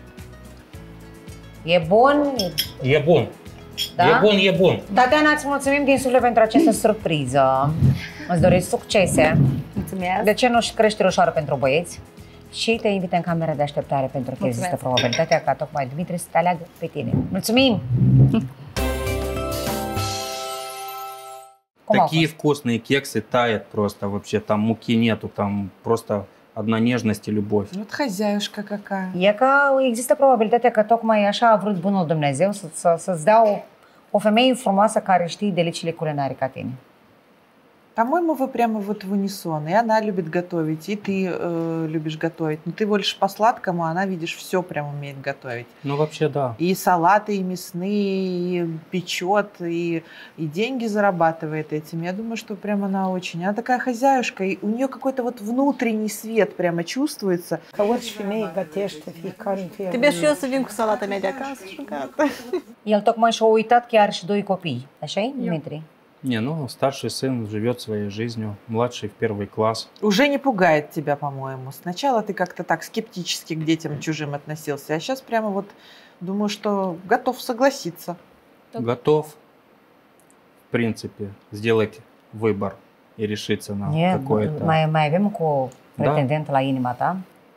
E bun? E bun. Da? E bun, e bun. Tatiana, îți mulțumim din suflet pentru această surpriză. Îți doresc succese. Mulțumesc. De ce nu și creștere ușoară pentru băieți? Și te invit în camera de așteptare pentru că Mulțumesc. există probabilitatea ca tocmai Dumitru să te aleagă pe tine. Mulțumim! Cum au Такие fost? вкусные кексы тают просто вообще. Там mуки нету, там просто одна нежность и любовь. Вот хозяюшка какая. E că există probabilitatea că tocmai așa a vrut bunul Dumnezeu să, să, să-ți dea o, o femeie frumoasă care știe deliciile culinare ca tine. По-моему, вы прямо вот в унисон. И она любит готовить, и ты э, любишь готовить. Но ты больше по сладкому, а она, видишь, все прям умеет готовить. Ну, вообще, да. И салаты, и мясные, и печет, и, и деньги зарабатывает этим. Я думаю, что прям она очень... Она такая хозяюшка, и у нее какой-то вот внутренний свет прямо чувствуется. Ca orice femeie gătește fiecare în fiecare. Trebuie și eu să vin cu salata mea de acasă și gata. El tocmai și-a uitat că are și doi copii. Așa-i, Dimitri? Не, ну, старший сын живет своей жизнью, младший в первый класс. Уже не пугает тебя, по-моему. Сначала ты как-то так скептически к детям чужим относился, а сейчас прямо вот думаю, что готов согласиться. Готов, в принципе, сделать выбор и решиться на E, какое-то... mai, mai avem cu o Da. pretendentă la inima ta.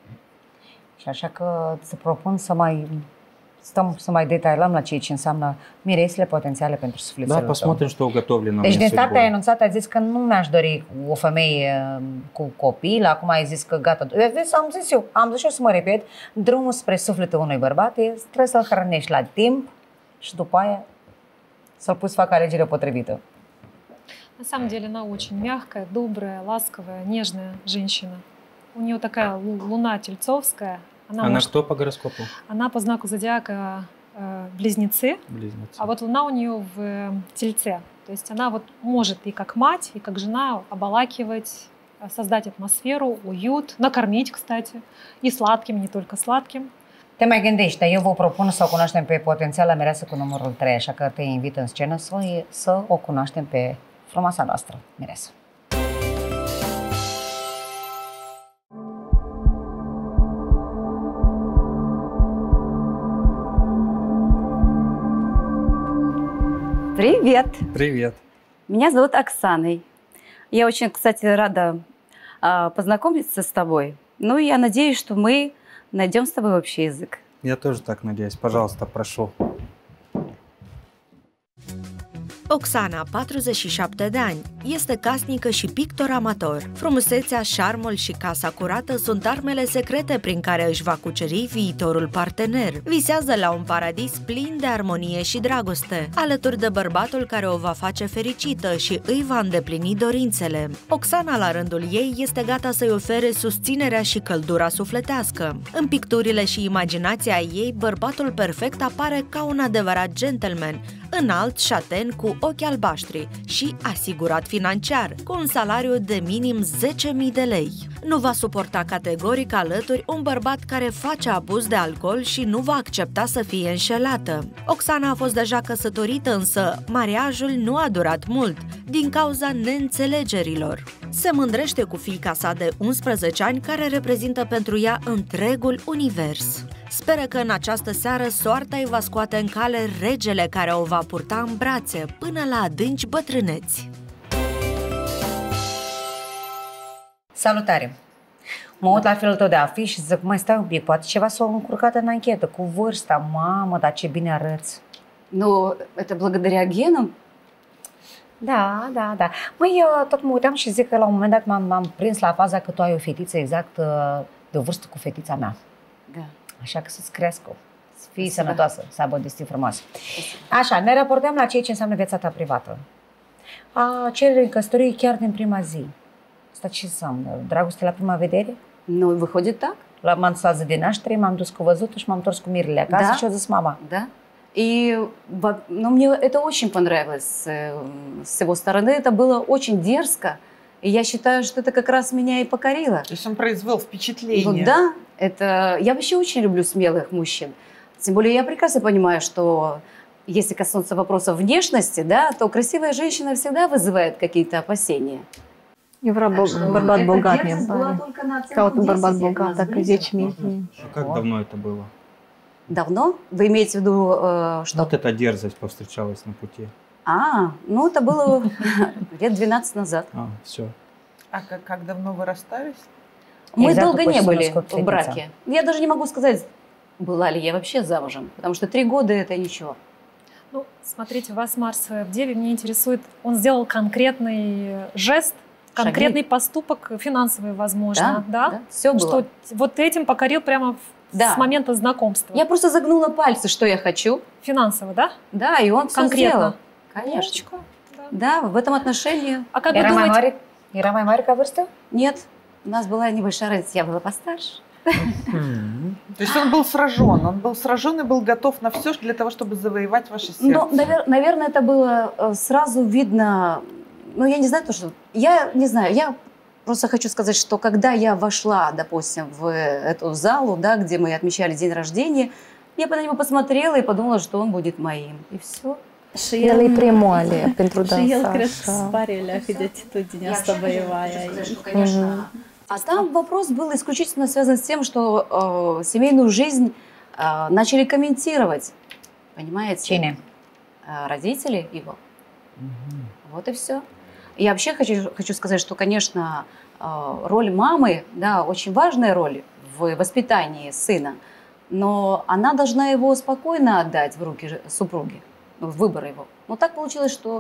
Și așa că îți propun să mai stăm, să mai detailăm la ceea ce înseamnă miresele potențiale pentru Да, sufletul tău. посмотрим, что уготовлено Deci мне din start ai судьбой. anunțat, ai zis că nu mi-aș dori o femeie cu copii, la acum ai zis că gata. Vezi, am zis eu, am zis eu să mă repet, drumul spre sufletul unui bărbat e, trebuie să-l hrănești la timp și după aia să-l pui să facă alegerea potrivită. На самом деле она очень мягкая, добрая, ласковая, нежная женщина. У нее такая лу- луна тельцовская. Она, Она может- кто по гороскопу? она по знаку зодиака э, близнецы, Близнецы. а вот луна у нее в э, тельце. То есть она вот может и как мать, и как жена обалакивать, э, создать атмосферу, уют, накормить, кстати, и сладким, и не только сладким. Te mai gândești, dar eu vă propun să o cunoaștem pe potențiala mireasă cu numărul trei, așa că te invit în scenă să, o- să o cunoaștem pe frumoasa noastră mireasă. Привет! Привет. Меня зовут Оксаной. Я очень, кстати, рада а, познакомиться с тобой. Ну, и я надеюсь, что мы найдем с тобой общий язык. Я тоже так надеюсь. Пожалуйста, прошу. Oxana, patruzeci și șapte de ani, este casnică și pictor amator. Frumusețea, șarmul și casa curată sunt armele secrete prin care își va cuceri viitorul partener. Visează la un paradis plin de armonie și dragoste, alături de bărbatul care o va face fericită și îi va îndeplini dorințele. Oxana, la rândul ei, este gata să-i ofere susținerea și căldura sufletească. În picturile și imaginația ei, bărbatul perfect apare ca un adevărat gentleman, înalt, șaten, cu ochi albaștri și asigurat financiar, cu un salariu de minim zece mii de lei. Nu va suporta categoric alături un bărbat care face abuz de alcool și nu va accepta să fie înșelată. Oxana a fost deja căsătorită, însă mariajul nu a durat mult, din cauza neînțelegerilor. Se mândrește cu fiica sa de unsprezece ani, care reprezintă pentru ea întregul univers. Speră că în această seară soarta îi va scoate în cale regele care o va purta în brațe până la adânci bătrâneți. Salutare! Mă uit la felul tău de afiș și zic, mai stai un pic, poate ceva s-a încurcat în anchetă, cu vârsta, mamă, dar ce bine arăți. Ну, это благодаря генам. Da, da, da. Măi, eu tot mă uitam și zic că la un moment dat m-am, m-am prins la faza că tu ai o fetiță exact uh, de o vârstă cu fetița mea. Да. Așa că să-ți crească, să fii sănătoasă, să aibă o destin frumoasă. Așa, ne raportăm la ceea ce înseamnă viața ta privată. A cererii în căsătorie chiar din prima zi. Asta ce înseamnă? Dragoste la prima vedere? Ну, выходит так. La m-am dus de naștere, m-am dus cu văzutul și m-am întors cu mirele acasă Da? și a zis mama. Да. И во- ну, мне это очень понравилось. э, С его стороны это было очень дерзко. И я считаю, что это как раз меня и покорило. То есть он произвел впечатление. Ну да, это... Я вообще очень люблю смелых мужчин. Тем более я прекрасно понимаю, что если коснуться вопроса внешности, да, то красивая женщина всегда вызывает какие-то опасения. Eu vreau bărbat bogat, mi-e pare. Caut un bărbat bogat, dacă zece mii. А как давно это было? Давно? Вы имеете в виду, э, что? Вот эта дерзость повстречалась на пути. А, ну это было лет двенадцать назад. А, все. А как, как давно вы расстались? Мы Exact долго după не ce s-a были născut в fetița. браке. Я даже не могу сказать, была ли я вообще замужем, потому что три года это ничего. Ну, смотрите, у вас Марс в Деве, мне интересует, он сделал конкретный жест, конкретный Шаги. поступок, финансовый, возможно, Да, да? да, все было. Что вот этим покорил прямо в- Да. с момента знакомства. Я просто загнула пальцы, что я хочу. Финансово, да? Да, и он все Конкретно. сделал. Конечно. Умничка, да. Да, в этом отношении. А как вы Era mai думаете, mare? Era mai mare ca vârstă? Нет, у нас была небольшая разница, я была постарше. То есть он был сражен, он был сражен и был готов на все для того, чтобы завоевать ваше сердце. Но, навер- наверное, это было э, сразу видно, ну, я не знаю, то, что... Я не знаю, я просто хочу сказать, что когда я вошла, допустим, в эту залу, да, где мы отмечали день rождения, я на него посмотрела и подумала, что он будет моим. И все. Și el e prea moale pentru Și el dânsa. cred că așa. spare la de atitudinea asta боевая. А там вопрос был исключительно связан с тем, что э, семейную жизнь э, начали комментировать. Понимаете? Cine? Э, родители его. Вот и все. Я вообще хочу, хочу сказать, что, конечно, э, роль мамы, да, очень важная роль в воспитании сына, но она должна его спокойно отдать в руки ж- супруги, ну, в выбор его. Но так получилось, что...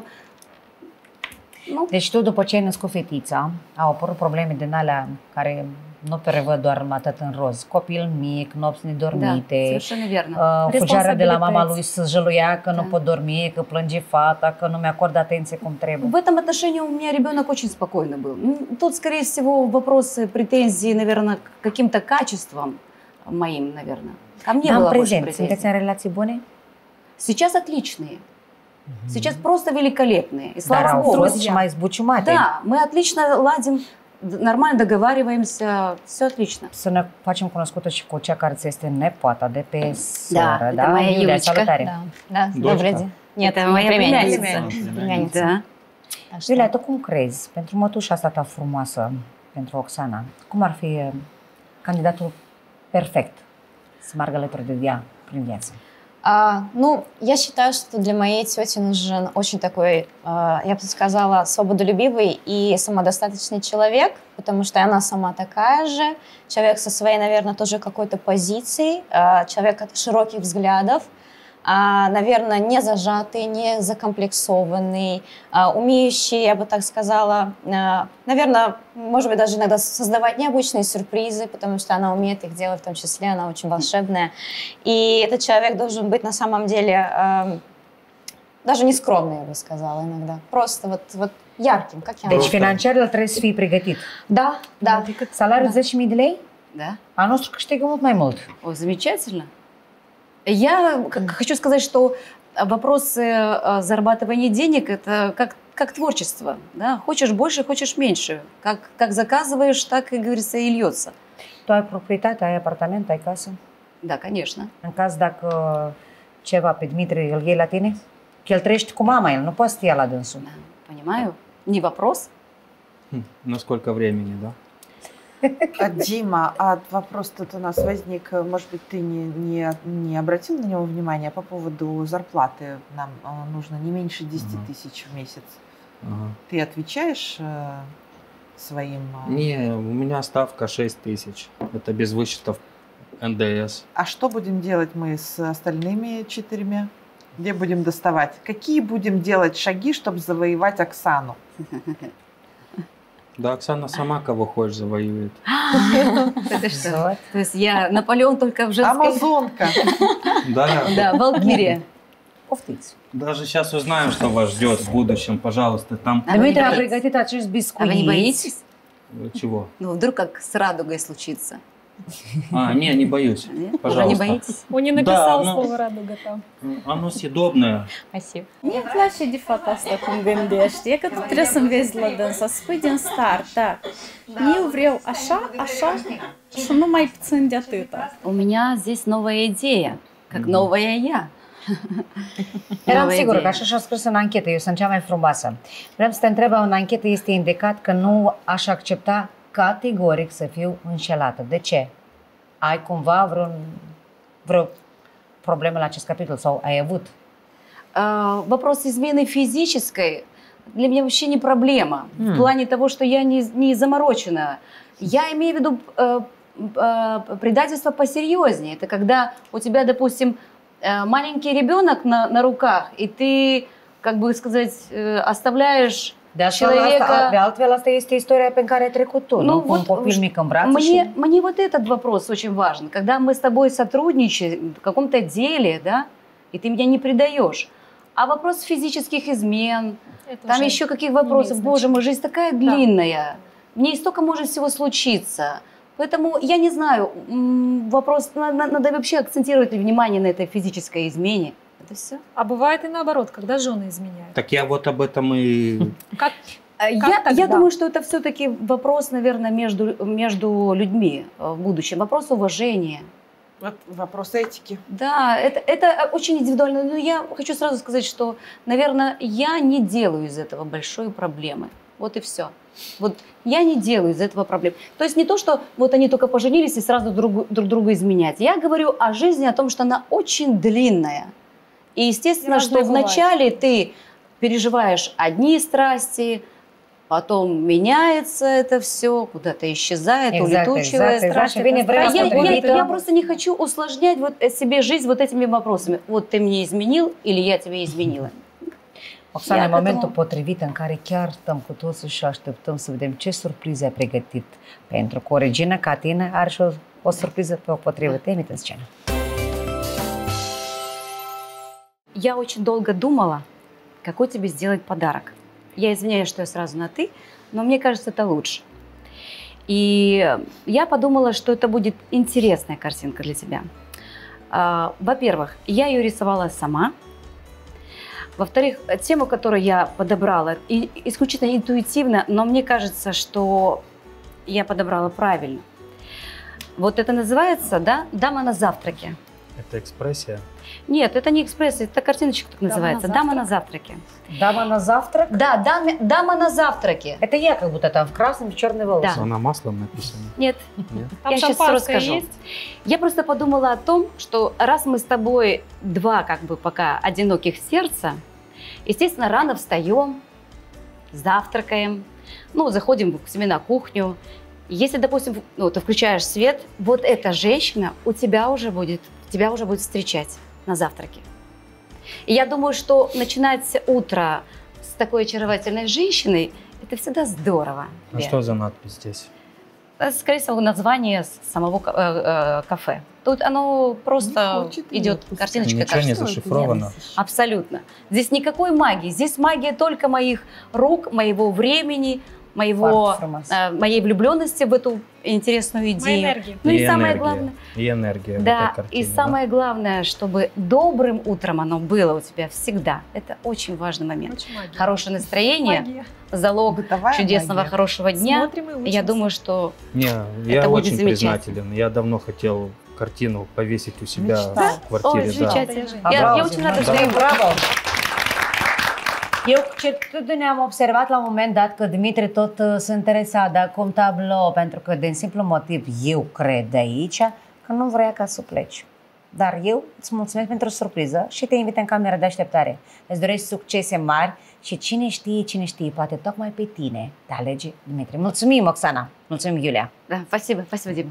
Ну, Deci tu, după ce ai născut fetița, au apărut probleme din alea care nu prevăd doar atât în roz. Copil mic, nopți да, nedormite, совершенно верно. uh, fugea de la mama Responsabilități. lui să jăluia că nu Da. pot dormi, că plânge fata, că nu mi-acordă atenție cum trebuie. В этом отношении у меня ребенок очень спокойный был. Ну, тут, скорее всего, вопросы, претензии, наверное, к каким-то качествам моим, наверное. Ко мне Dar în было больше prezent, претензий. sunteți în relații bune? Сейчас отличные. Сейчас просто великолепные. И Dar слава au богу. fost și mai zbuciumate. Да, мы отлично ладим, д- нормально договариваемся, все отлично. Să ne facem cunoscută și cu cea care ți este nepoata de pe soră, это da? моя Iulia, Юлечка. salutare! Да, да, Дочка? добрый день. Нет, это моя племянница. племянница. Племянница. Да. Так что- Iulia, tu cum crezi, pentru mătușa asta ta frumoasă, pentru Oxana, cum ar fi eh, candidatul perfect să meargă alături de ea prin viață? А, ну, я считаю, что для моей тети нужен очень такой, а, я бы сказала, свободолюбивый и самодостаточный человек, потому что она сама такая же, человек со своей, наверное, тоже какой-то позицией, а, человек от широких взглядов, а, наверное, не зажатый, не закомплексованный, а, умеющий, я бы так сказала, а, наверное, может быть, даже иногда создавать необычные сюрпризы, потому что она умеет их делать в том числе, она очень волшебная. И этот человек должен быть на самом деле а, даже не скромный, я бы сказала иногда, просто вот, вот ярким, как я. Deci financiar el trebuie să fii pregătit. Да, да. Salariul zece mii de lei? Да. Al nostru câștigă mult mai mult. Ой, замечательно. Я к- хочу сказать, что вопросы э, зарабатывания денег – это как, как творчество. Да? Хочешь больше, хочешь меньше. Как, как заказываешь, так, и говорится, и льется. Tu ai proprietate, ai apartament, ai casă? Да, конечно. În caz dacă ceva pe Dmitri îl iei la tine, că el trăiește cu mama, el nu poate să te ia la dânsul. Да, понимаю. Не вопрос. Хм, на сколько времени, да? А, Дима, а вопрос тут у нас возник, может быть, ты не, не, не обратил на него внимания по поводу зарплаты? Нам э, нужно не меньше десяти Ага. тысяч в месяц. Ага. Ты отвечаешь э, своим... э, Не, у меня ставка шесть тысяч. Это без вычетов эн дэ эс. А что будем делать мы с остальными четырьмя? Где будем доставать? Какие будем делать шаги, чтобы завоевать Оксану? Да, Оксана сама кого хочешь завоюет. Это что? То есть я Наполеон только в женской... Амазонка! Да. Да, Валкирия. Poftiți! Даже сейчас узнаем, что вас ждет в будущем. Пожалуйста, там... А вы не Dmitri a боитесь? pregătit acest А biscuit. вы не боитесь? Чего? Ну, вдруг как с радугой случится. А, не, не боюсь. Нет? Уже не Пожалуйста. боитесь? Он не написал Да, ну- слово «радуга» там. Оно съедобное. Спасибо. Mie îmi place de fapt asta cum gândești. E că tu trebuie să înveți de la dânsa, să spui din start, da. Eu vreau așa, așa și nu mai puțin de atâta. У меня здесь новая идея, как новая я. Eram sigură că așa și-a scris în anchetă, eu sunt cea mai frumoasă. Vreau să te întreb, în anchetă este indicat că nu aș accepta categoric să fiu înșelată. De ce? Ai cumva vreun, vreo проблемы la acest capitol sau ai avut? Вопрос измены физической для меня вообще не проблема. Mm. В плане того, что я не, не заморочена. Я имею в виду э, э, предательство посерьезнее. Это когда у тебя, допустим, э, маленький ребенок на, на руках, и ты, как бы сказать, э, оставляешь de человека... Asta, de altfel, asta este istoria pe care ai trecut tu, ну, nu? Cu вот, un copil mic în brațe мне, și... мне вот этот вопрос очень важен. Когда мы с тобой сотрудничаем в каком-то деле, да, и ты меня не предаешь. А вопрос физических измен, это там еще каких вопросов. Боже мой, жизнь такая длинная. Да. В ней столько может всего случиться. Поэтому я не знаю, вопрос, надо, надо вообще акцентировать внимание на этой физической измене. Это все. А бывает и наоборот, когда жены изменяют. Так я вот об этом и... Как? Я, я думаю, что это все-таки вопрос, наверное, между, между людьми в будущем. Вопрос уважения. Вот вопрос этики. Да, это, это очень индивидуально. Но я хочу сразу сказать, что, наверное, я не делаю из этого большой проблемы. Вот и все. Вот я не делаю из этого проблем. То есть не то, что вот они только поженились и сразу друг, друг другу изменять. Я говорю о жизни, о том, что она очень длинная. И естественно, что вначале ты переживаешь одни страсти, потом меняется это все, куда-то исчезает, exact, улетучивается. Exact, exact. Я, я, я просто не хочу усложнять вот себе жизнь вот этими вопросами. Вот ты мне изменил или я тебе изменила. Oxana, în momentul potrivit în care chiar stăm cu toții și așteptăm să vedem ce surpriză ai pregătit, pentru că o regină ca tine are și o, o surpriză pe o potrivă. Te-ai în scenă. Я очень долго думала, какой тебе сделать подарок. Я извиняюсь, что я сразу на «ты», но мне кажется, это лучше. И я подумала, что это будет интересная картинка для тебя. Во-первых, я ее рисовала сама. Во-вторых, тему, которую я подобрала, исключительно интуитивно, но мне кажется, что я подобрала правильно. Вот это называется, да, «Дама на завтраке». Это экспрессия? Нет, это не экспрессия, это картиночка так называется. «Дама на завтраке». «Дама на завтрак»? Да, дама, «Дама на завтраке». Это я как будто там в красном, в черной волосы. Да. Она маслом написана? Нет. Нет. Я сейчас все расскажу. Есть? Я просто подумала о том, что раз мы с тобой два как бы пока одиноких сердца, естественно, рано встаем, завтракаем, ну, заходим к себе на кухню. Если, допустим, ну, ты включаешь свет, вот эта женщина у тебя уже будет, тебя уже будет встречать на завтраке. И я думаю, что начинать утро с такой очаровательной женщиной, это всегда здорово. А что за надпись здесь? Скорее всего, название самого э, э, кафе. Тут оно просто идет, картиночка. Ничего не зашифровано? Абсолютно. Здесь никакой магии. Здесь магия только моих рук, моего времени, моего, э, моей влюбленности в эту интересную идею. Ну и, и самое энергия, главное, и энергия. Да, в этой картине, и самое да? главное, чтобы добрым утром оно было у тебя всегда. Это очень важный момент. Очень хорошее настроение, магия. Залог Бытовая чудесного магия. Хорошего дня. Я думаю, что Не, это я будет очень признателен. Я давно хотел картину повесить у себя Мечта. в квартире. Ой, замечательно. Да. Я, я очень рада, что да. Браво! Eu certitudine am observat la un moment dat că Dimitri tot uh, se interesa de acum tablou, pentru că din simplu motiv eu cred de aici că nu vrea ca să pleci. Dar eu îți mulțumesc pentru surpriză și te invit în camera de așteptare. Îți doresc succese mari și cine știe, cine știe, poate tocmai pe tine te alege Dimitri. Mulțumim, Oxana! Mulțumim, Iulia! Da, спасибо, спасибо, Dima!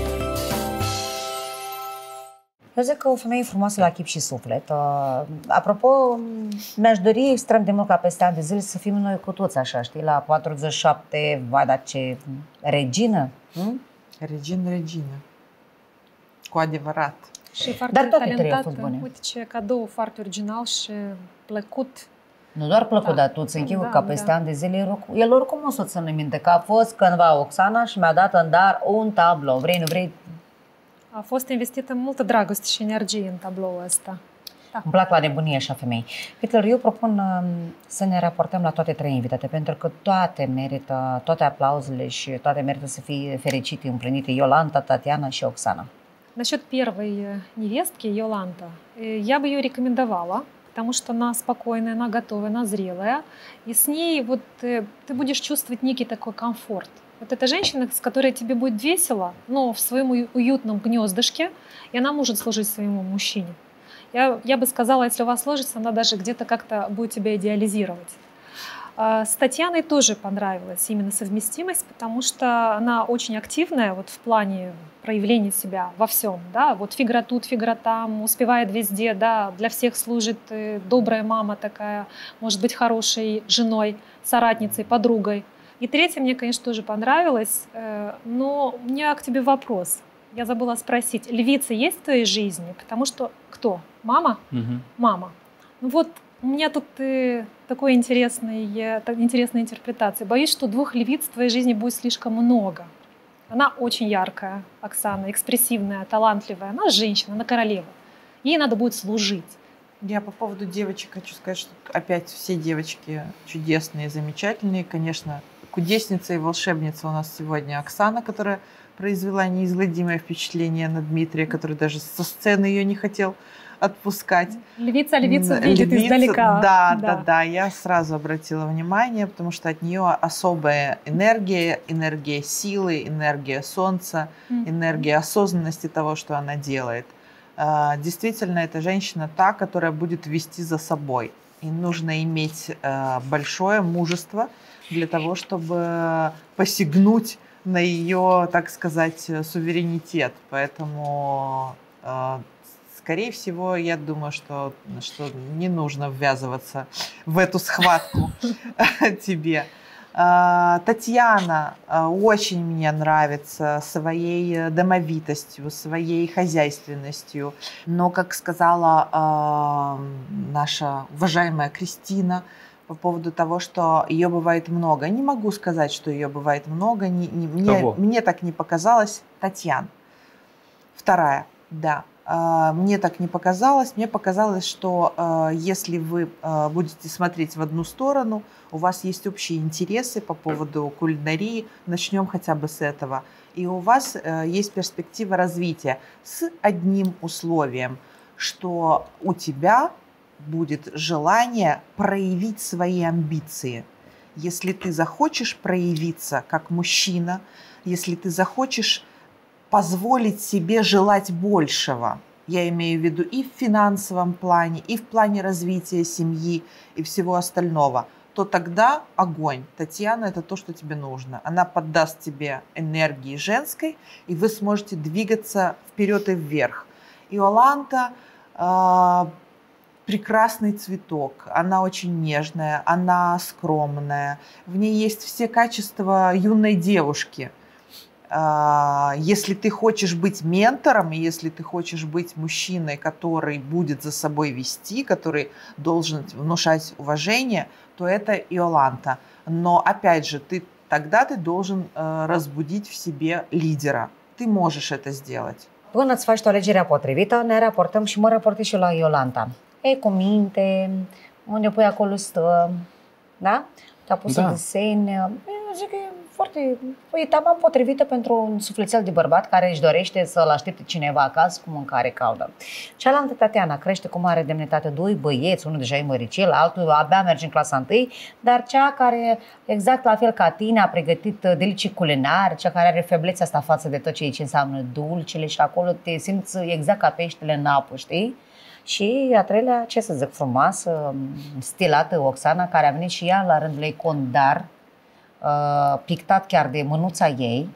Eu zic că o femeie frumoasă la chip și suflet. Uh, apropo, mi-aș dori extrem de mult ca peste ani de zile să fim noi cu toți așa, știi, la patruzeci și șapte, vai, dar ce regină. Hm? Regină, regină. Cu adevărat. Și foarte talentată. Uite ce cadou foarte original și plăcut. Nu doar plăcut, da. Dar tu îți închiu da, ca peste da. ani de zile. El oricum o să țină minte că a fost cândva Oxana și mi-a dat în dar un tablou. Vrei, nu vrei? A fost investită multă dragoste și energie în tabloul ăsta. Da. Îmi plac la nebunie așa femei. Peter, eu propun uh, să ne raportăm la toate trei invitate, pentru că toate merită, toate aplauzele și toate merită să fie fericite, împlinite. Iolanta, Tatiana și Oxana. Насчет первой невестки, Йоланта, я бы ее рекомендовала, потому что она спокойная, она готовая, она зрелая. И с ней вот ты будешь чувствовать некий такой комфорт. Вот эта женщина, с которой тебе будет весело, но в своем уютном гнездышке, и она может служить своему мужчине. Я, я бы сказала, если у вас сложится, она даже где-то как-то будет тебя идеализировать. С Татьяной тоже понравилась именно совместимость, потому что она очень активная вот в плане проявления себя во всем. Да? Вот фигура тут, фигура там, успевает везде, да, для всех служит, добрая мама такая, может быть хорошей женой, соратницей, подругой. И третья мне, конечно, тоже понравилась, но у меня к тебе вопрос. Я забыла спросить, львица есть в твоей жизни? Потому что кто? Мама? Угу. Мама. Ну вот у меня тут э, такой интересный, э, интересная интерпретация. Боюсь, что двух львиц в твоей жизни будет слишком много. Она очень яркая, Оксана, экспрессивная, талантливая. Она женщина, она королева. Ей надо будет служить. Я по поводу девочек хочу сказать, что опять все девочки чудесные, замечательные. Конечно, кудесница и волшебница у нас сегодня Оксана, которая произвела неизгладимое впечатление на Дмитрия, который даже со сцены ее не хотел отпускать. Львица львицу видит Львица, издалека. Да, да, да, да. Я сразу обратила внимание, потому что от нее особая энергия, энергия силы, энергия солнца, mm-hmm. энергия осознанности того, что она делает. Действительно, эта женщина та, которая будет вести за собой. И нужно иметь большое мужество для того, чтобы посягнуть на ее, так сказать, суверенитет. Поэтому, скорее всего, я думаю, что, что не нужно ввязываться в эту схватку тебе. Татьяна очень мне нравится своей домовитостью, своей хозяйственностью. Но, как сказала наша уважаемая Кристина, по поводу того, что ее бывает много. Не могу сказать, что ее бывает много. Не, не, мне, мне так не показалось. Татьяна. Вторая, да. Мне так не показалось. Мне показалось, что если вы будете смотреть в одну сторону, у вас есть общие интересы по поводу кулинарии, начнем хотя бы с этого, и у вас есть перспектива развития с одним условием, что у тебя будет желание проявить свои амбиции. Если ты захочешь проявиться как мужчина, если ты захочешь позволить себе желать большего, я имею в виду и в финансовом плане, и в плане развития семьи, и всего остального, то тогда огонь. Татьяна – это то, что тебе нужно. Она поддаст тебе энергии женской, и вы сможете двигаться вперед и вверх. Йоланта э, прекрасный цветок, она очень нежная, она скромная, в ней есть все качества юной девушки. Если ты хочешь быть ментором, и если ты хочешь быть мужчиной, который будет за собой вести, который должен внушать уважение, то это Йоланта. Но опять же, ты, тогда ты должен разбудить в себе лидера. Ты можешь это сделать. Până îți faci tu alegerea potrivită, ne raportăm și mă raportez și la Iolanta. E cu minte, unde pui acolo stă, da? Te-a pus da. Să deseni. Eu zic că e foarte... E taman potrivită pentru un sufletel de bărbat care își dorește să-l aștepte cineva acasă cu mâncare caldă. Cealaltă, Tatiana, crește cu mare demnitate doi băieți, unul deja e măricel, altul abia merge în clasa întâi, dar cea care, exact la fel ca tine, a pregătit delicii culinari, cea care are feblețea asta față de tot ce înseamnă dulcele și acolo te simți exact ca peștele în apă, știi? Și a treilea, ce să zic, frumoasă, stilată, Oxana, care a venit și ea la rândul ei condar, uh, pictat chiar de mânuța ei.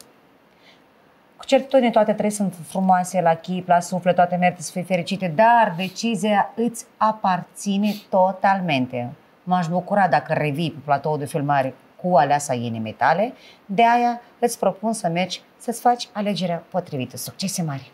Cu certitudine toate trei sunt frumoase la chip, la suflet, toate merită să fie fericite, dar decizia îți aparține totalmente. M-aș bucura dacă revii pe platoul de filmare cu aleasa inimii tale, de aia îți propun să mergi să-ți faci alegerea potrivită. Succese mari!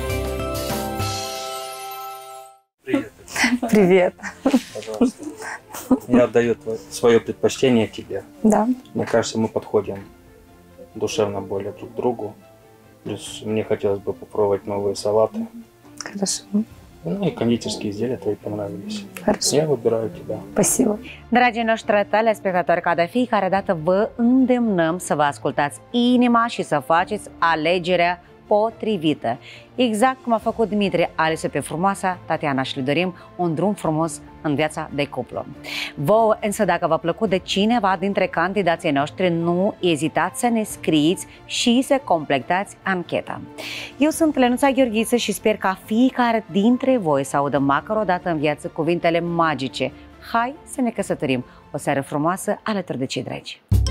Привет. Привет. Пожалуйста. Я отдаю свое предпочтение тебе. Да. Мне кажется, мы подходим душевно более друг к другу. Плюс мне хотелось бы попробовать новые салаты. Хорошо. Ну и кондитерские изделия твои понравились. Хорошо. Я выбираю тебя. Спасибо. Dragii noștri telespectatori, ca de fiecare dată vă îndemnăm să vă ascultați inima și să faceți alegerea potrivită. Exact cum a făcut Dimitrie ales pe frumoasa Tatiana și le dorim un drum frumos în viața de cuplu. Vouă însă, dacă v-a plăcut de cineva dintre candidații noștri, nu ezitați să ne scrieți și să completați ancheta. Eu sunt Lenuța Gheorghiță și sper ca fiecare dintre voi să audă măcar o dată în viață cuvintele magice: hai să ne căsătorim! O seară frumoasă alături de cei dragi!